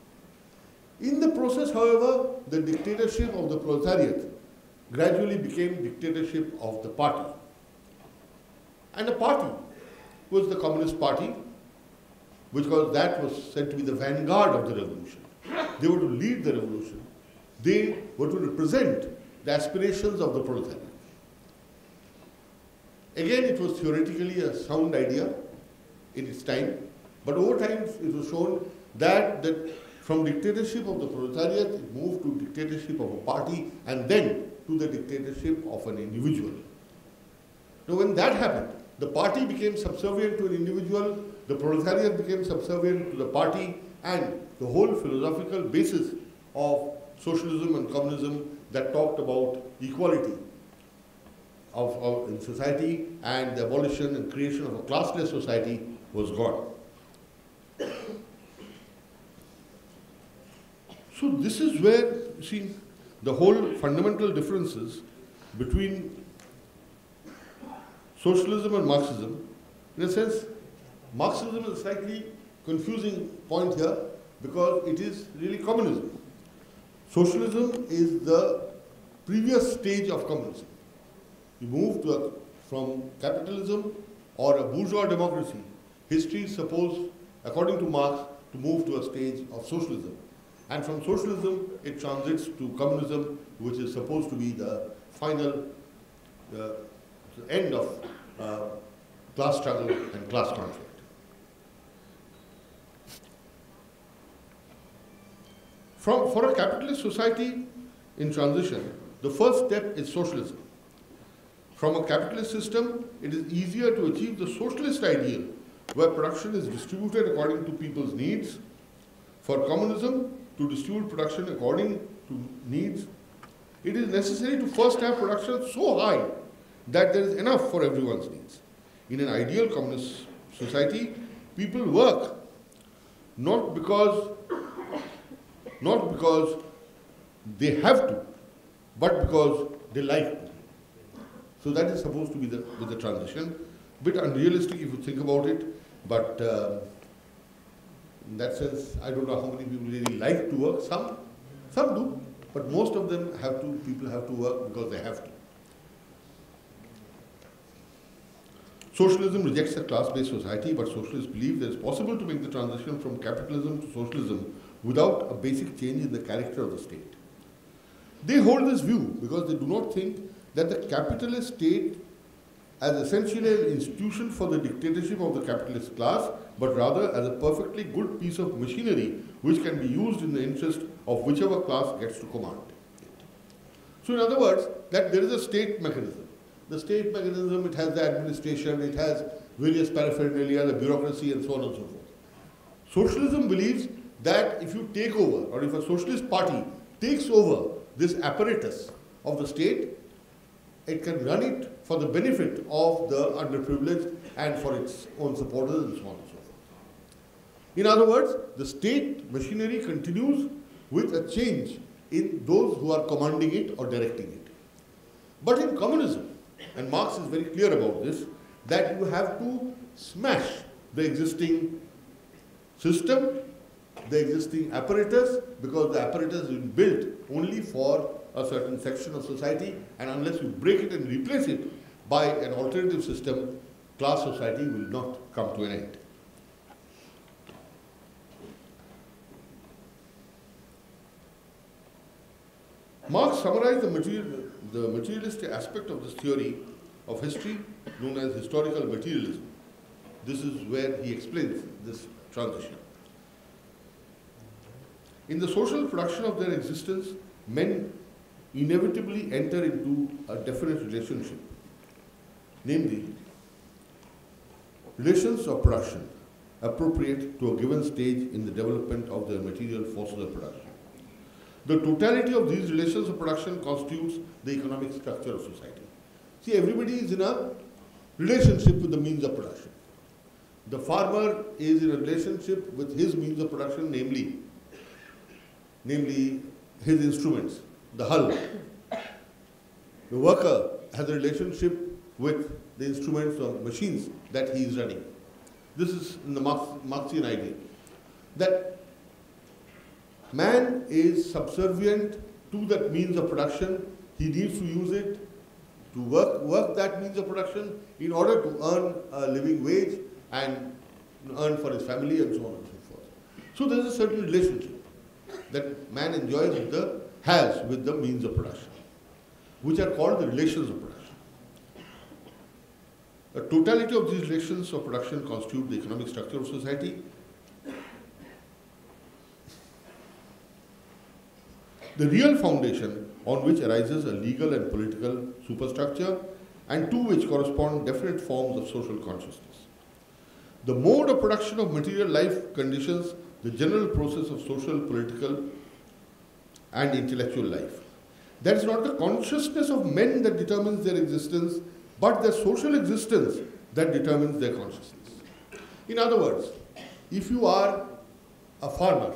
In the process, however, the dictatorship of the proletariat gradually became dictatorship of the party. And the party was the Communist Party, because that was said to be the vanguard of the revolution. They were to lead the revolution. They were to represent the aspirations of the proletariat. Again, it was theoretically a sound idea in its time, but over time it was shown that from dictatorship of the proletariat, it moved to dictatorship of a party, and then to the dictatorship of an individual. Now, when that happened, the party became subservient to an individual, the proletariat became subservient to the party, and the whole philosophical basis of socialism and communism that talked about equality in society and the abolition and creation of a classless society was gone. So this is where, you see, the whole fundamental differences between socialism and Marxism. In a sense, Marxism is a slightly confusing point here because it is really communism. Socialism is the previous stage of communism. You move from capitalism or a bourgeois democracy. History is supposed, according to Marx, to move to a stage of socialism. And from socialism, it transits to communism, which is supposed to be the final end of class struggle and class conflict. For a capitalist society in transition, the first step is socialism. From a capitalist system, it is easier to achieve the socialist ideal, where production is distributed according to people's needs. For communism, to distribute production according to needs, it is necessary to first have production so high that there is enough for everyone's needs. In an ideal communist society, people work not because they have to, but because they like to. So that is supposed to be the transition. A bit unrealistic if you think about it, but in that sense, I don't know how many people really like to work. Some do, but most of them people have to work because they have to. Socialism rejects a class-based society, but socialists believe that it is possible to make the transition from capitalism to socialism without a basic change in the character of the state. They hold this view because they do not think that the capitalist state as essentially an institution for the dictatorship of the capitalist class, but rather as a perfectly good piece of machinery which can be used in the interest of whichever class gets to command it. So in other words, that there is a state mechanism. The state mechanism, it has the administration, it has various paraphernalia, the bureaucracy, and so on and so forth. Socialism believes that if you take over, or if a socialist party takes over this apparatus of the state, it can run it for the benefit of the underprivileged and for its own supporters and so on and so forth. In other words, the state machinery continues with a change in those who are commanding it or directing it. But in communism, and Marx is very clear about this, that you have to smash the existing system, the existing apparatus, because the apparatus is built only for a certain section of society, and unless you break it and replace it by an alternative system, class society will not come to an end. Marx summarized the materialistic aspect of this theory of history known as historical materialism. This is where he explains this transition. In the social production of their existence, men inevitably enter into a definite relationship, namely, relations of production appropriate to a given stage in the development of the material forces of production. The totality of these relations of production constitutes the economic structure of society. See, everybody is in a relationship with the means of production. The farmer is in a relationship with his means of production, namely his instruments, the hull. The worker has a relationship with the instruments or machines that he is running. This is in the Marxian idea, that man is subservient to that means of production. He needs to use it to work that means of production in order to earn a living wage and earn for his family and so on and so forth. So there is a certain relationship that man enjoys with the means of production, which are called the relations of production. The totality of these relations of production constitute the economic structure of society. The real foundation on which arises a legal and political superstructure, and to which correspond definite forms of social consciousness. The mode of production of material life conditions the general process of social, political, and intellectual life. That is not the consciousness of men that determines their existence, but their social existence that determines their consciousness. In other words, if you are a farmer,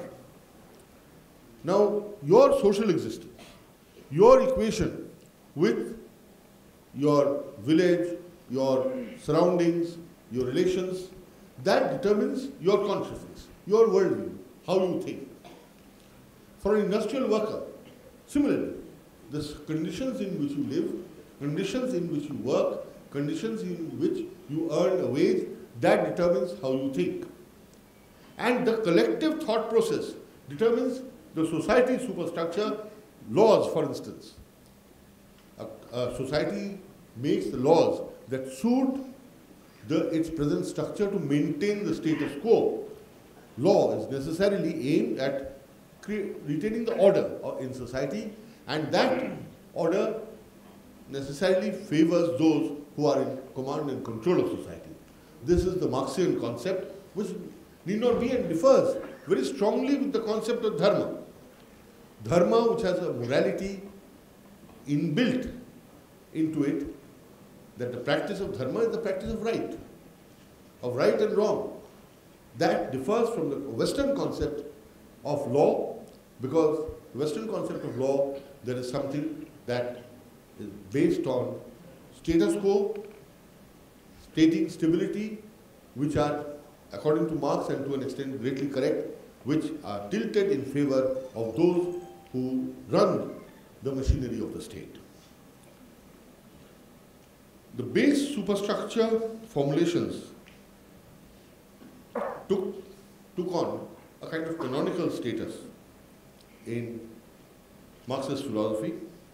now your social existence, your equation with your village, your surroundings, your relations, that determines your consciousness, your worldview, how you think. For an industrial worker, similarly, the conditions in which you live, conditions in which you work, conditions in which you earn a wage, that determines how you think. And the collective thought process determines the society superstructure. Laws, for instance. A society makes the laws that suit its present structure to maintain the status quo. Law is necessarily aimed at retaining the order in society, and that order necessarily favors those who are in command and control of society. This is the Marxian concept, which need not be and differs very strongly with the concept of dharma. Dharma, which has a morality inbuilt into it, that the practice of dharma is the practice of right and wrong. That differs from the Western concept of law, because the Western concept of law, there is something that is based on status quo, stating stability, which are, according to Marx and to an extent greatly correct, which are tilted in favor of those who run the machinery of the state. The base superstructure formulations took on a kind of canonical status in Marxist philosophy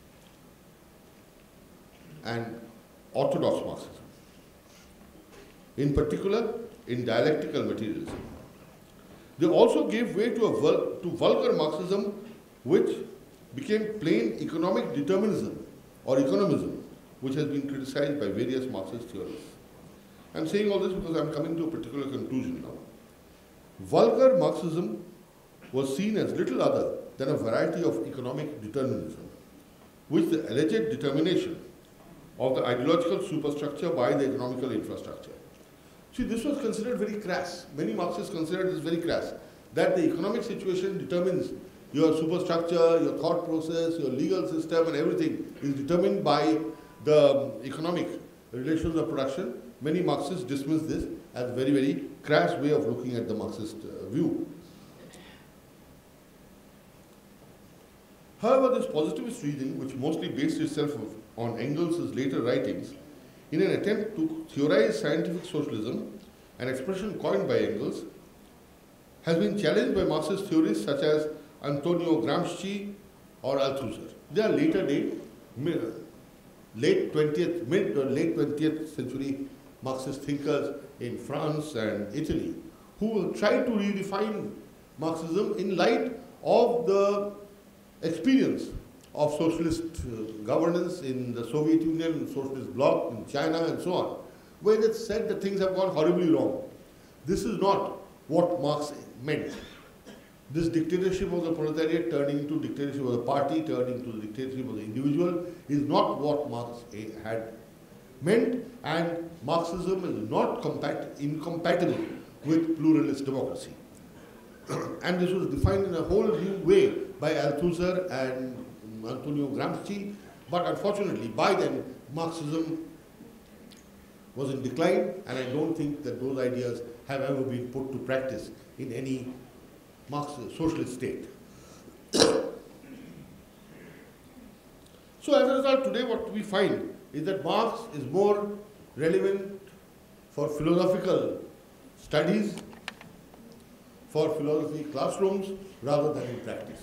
and orthodox Marxism, in particular in dialectical materialism. They also gave way to vulgar Marxism, which became plain economic determinism or economism, which has been criticized by various Marxist theorists. I'm saying all this because I'm coming to a particular conclusion now. Vulgar Marxism was seen as little other than a variety of economic determinism, which the alleged determination of the ideological superstructure by the economical infrastructure. See, this was considered very crass. Many Marxists considered this very crass, that the economic situation determines your superstructure, your thought process, your legal system, and everything is determined by the economic relations of production. Many Marxists dismiss this as a very, very crass way of looking at the Marxist view. However, this positivist reading, which mostly based itself on Engels' later writings, in an attempt to theorize scientific socialism, an expression coined by Engels, has been challenged by Marxist theorists such as Antonio Gramsci or Althusser. They are later date, late 20th century Marxist thinkers in France and Italy, who tried to redefine Marxism in light of the experience of socialist governance in the Soviet Union, socialist bloc in China and so on, where it said that things have gone horribly wrong. This is not what Marx meant. This dictatorship of the proletariat turning into dictatorship of the party, turning into the dictatorship of the individual, is not what Marx had meant, and Marxism is not incompatible with pluralist democracy. And this was defined in a whole new way by Althusser and Antonio Gramsci, but unfortunately by then Marxism was in decline, and I don't think that those ideas have ever been put to practice in any Marxist socialist state. So as a result, today what we find is that Marx is more relevant for philosophical studies, for philosophy classrooms, rather than in practice.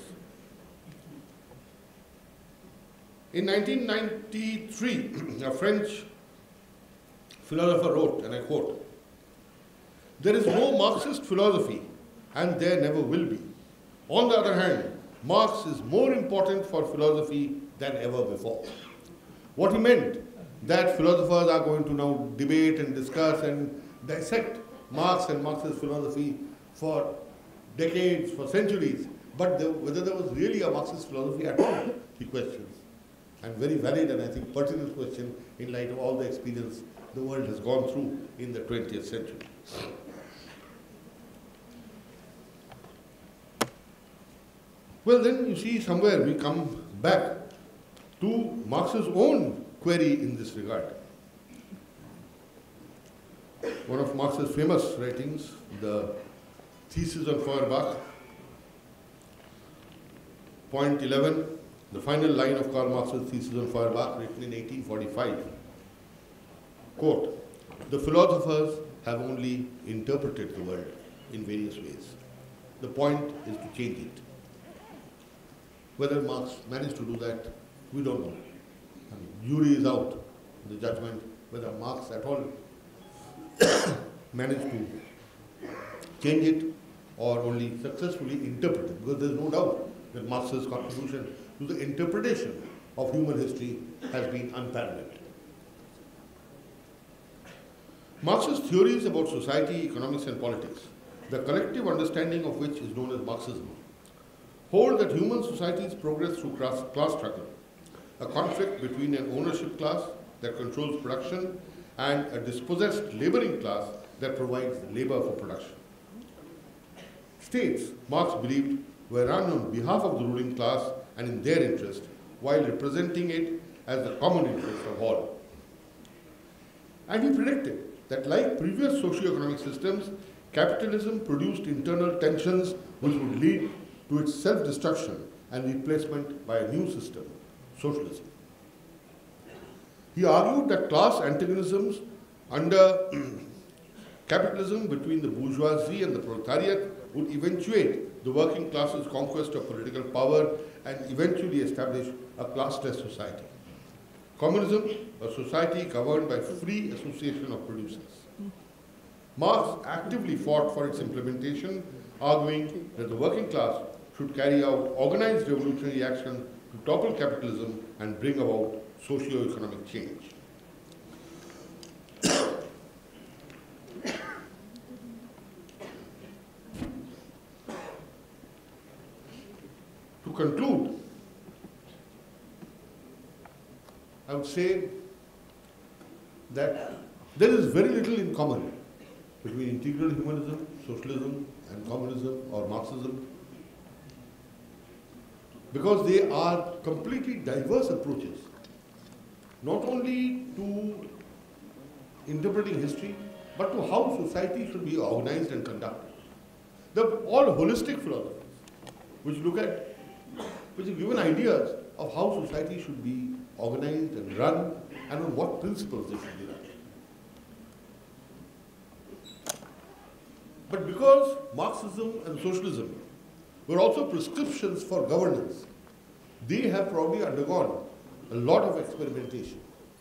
In 1993, a French philosopher wrote, and I quote, "There is no Marxist philosophy, and there never will be. On the other hand, Marx is more important for philosophy than ever before." What he meant, that philosophers are going to now debate and discuss and dissect Marx and Marxist philosophy for decades, for centuries, but whether there was really a Marxist philosophy at all, he questions. And very valid and I think pertinent question in light of all the experience the world has gone through in the 20th century. Well, then you see somewhere we come back to Marx's own query in this regard. One of Marx's famous writings, the Thesis on Feuerbach, point 11, the final line of Karl Marx's Thesis on Feuerbach, written in 1845. Quote, "The philosophers have only interpreted the world in various ways. The point is to change it." Whether Marx managed to do that, we don't know. I mean, jury is out, the judgment, whether Marx at all managed to change it or only successfully interpret it, because there is no doubt that Marx's contribution to the interpretation of human history has been unparalleled. Marx's theories about society, economics and politics, the collective understanding of which is known as Marxism, hold that human societies progress through class struggle, a conflict between an ownership class that controls production and a dispossessed laboring class that provides labor for production. States, Marx believed, were run on behalf of the ruling class and in their interest, while representing it as the common interest of all. And he predicted that like previous socio-economic systems, capitalism produced internal tensions which would lead to its self-destruction and replacement by a new system, socialism. He argued that class antagonisms under capitalism between the bourgeoisie and the proletariat would eventuate the working class's conquest of political power and eventually establish a classless society. Communism, a society governed by free association of producers. Marx actively fought for its implementation, arguing that the working class should carry out organized revolutionary action to topple capitalism and bring about socio-economic change. To conclude, I would say that there is very little in common between integral humanism, socialism, and communism or Marxism, because they are completely diverse approaches, not only to interpreting history, but to how society should be organized and conducted. They're all holistic philosophies, which give an ideas of how society should be organized and run, and on what principles they should be run. But because Marxism and socialism were also prescriptions for governance, they have probably undergone a lot of experimentation.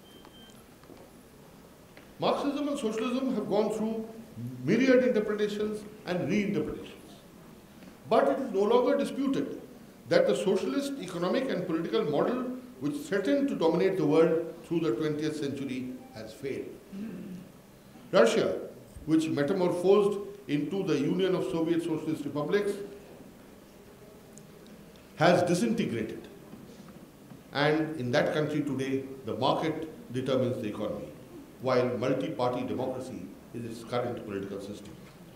Marxism and socialism have gone through myriad interpretations and reinterpretations. But it is no longer disputed that the socialist economic and political model which threatened to dominate the world through the 20th century has failed. Russia, which metamorphosed into the Union of Soviet Socialist Republics, has disintegrated. And in that country today, the market determines the economy, while multi-party democracy is its current political system.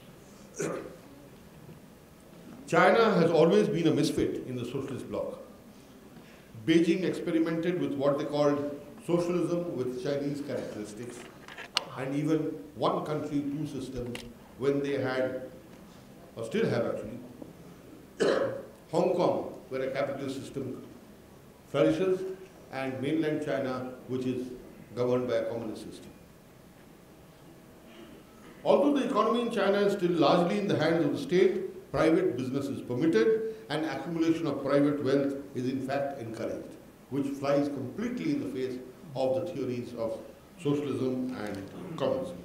China has always been a misfit in the socialist bloc. Beijing experimented with what they called socialism with Chinese characteristics, and even one country, two systems, when they had, or still have actually, Hong Kong, where a capitalist system flourishes, and mainland China, which is governed by a communist system. Although the economy in China is still largely in the hands of the state, private business is permitted, and accumulation of private wealth is in fact encouraged, which flies completely in the face of the theories of socialism and communism.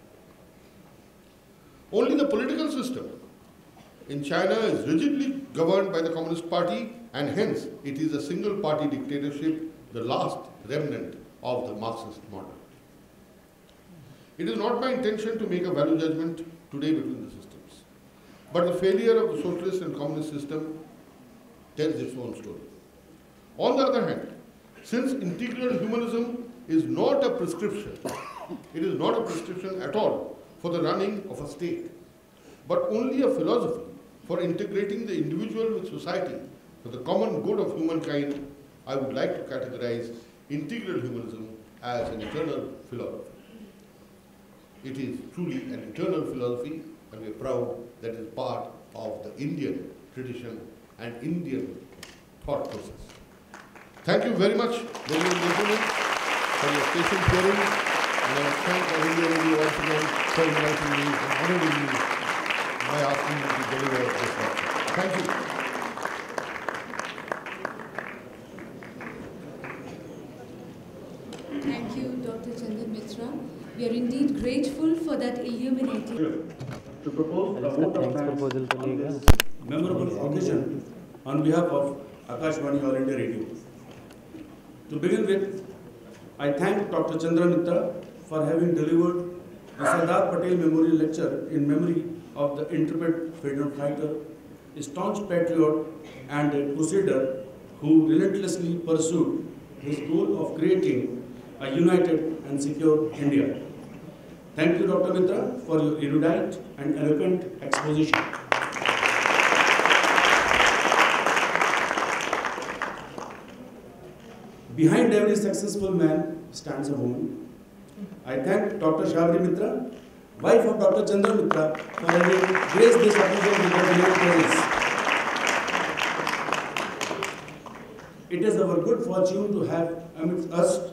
Only the political system in China is rigidly governed by the Communist Party, and hence it is a single-party dictatorship, the last remnant of the Marxist model. It is not my intention to make a value judgment today between the systems, but the failure of the socialist and communist system tells its own story. On the other hand, since integral humanism is not a prescription, it is not a prescription at all for the running of a state, but only a philosophy for integrating the individual with society for the common good of humankind, I would like to categorize integral humanism as an eternal philosophy. It is truly an eternal philosophy, and we are proud that it is part of the Indian tradition and Indian thought process. Thank you very much, ladies and gentlemen, for your patient hearing, and I thank All India Radio once again for inviting me and honoring me by asking me to deliver this lecture. Thank you.
Thank you, Dr. Chandan Mitra. We are indeed grateful for that illuminating.
To propose a vote of thanks on this memorable occasion on behalf of Akashvani All India Radio. To begin with, I thank Dr. Chandra Mitra for having delivered the Sardar Patel Memorial Lecture in memory of the intrepid freedom fighter, a staunch patriot and a crusader who relentlessly pursued his goal of creating a united and secure India. Thank you, Dr. Mitra, for your erudite and eloquent exposition. Behind every successful man stands a woman. I thank Dr. Shabri Mitra, wife of Dr. Chandra Mitra, for having graced this occasion with her brilliant presence. it is our good fortune to have amidst us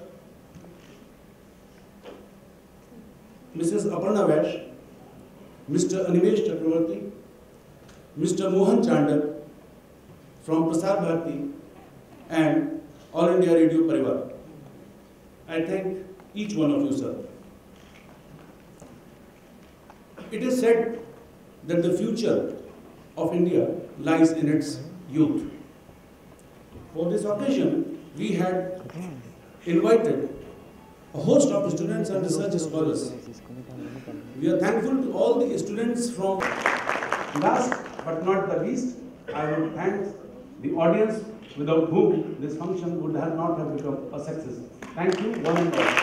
Mrs. Aparna Vash, Mr. Animesh Chakravarti, Mr. Mohan Chandak from Prasar Bharati and All India Radio Parivar. I thank each one of you, sir. It is said that the future of India lies in its youth. For this occasion, we had invited a host of students and research scholars. We are thankful to all the students from. Last but not the least, I would thank the audience without whom this function would not have become a success. Thank you, one and all.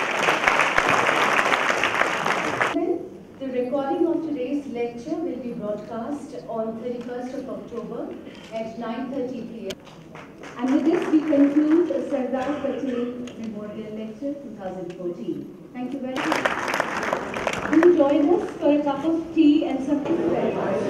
The recording of today's lecture will be broadcast on 31st of October at 9:30 p.m. And with this, we conclude the Sardar Patel Memorial Lecture 2014. Thank you very much. Do join us for a cup of tea and some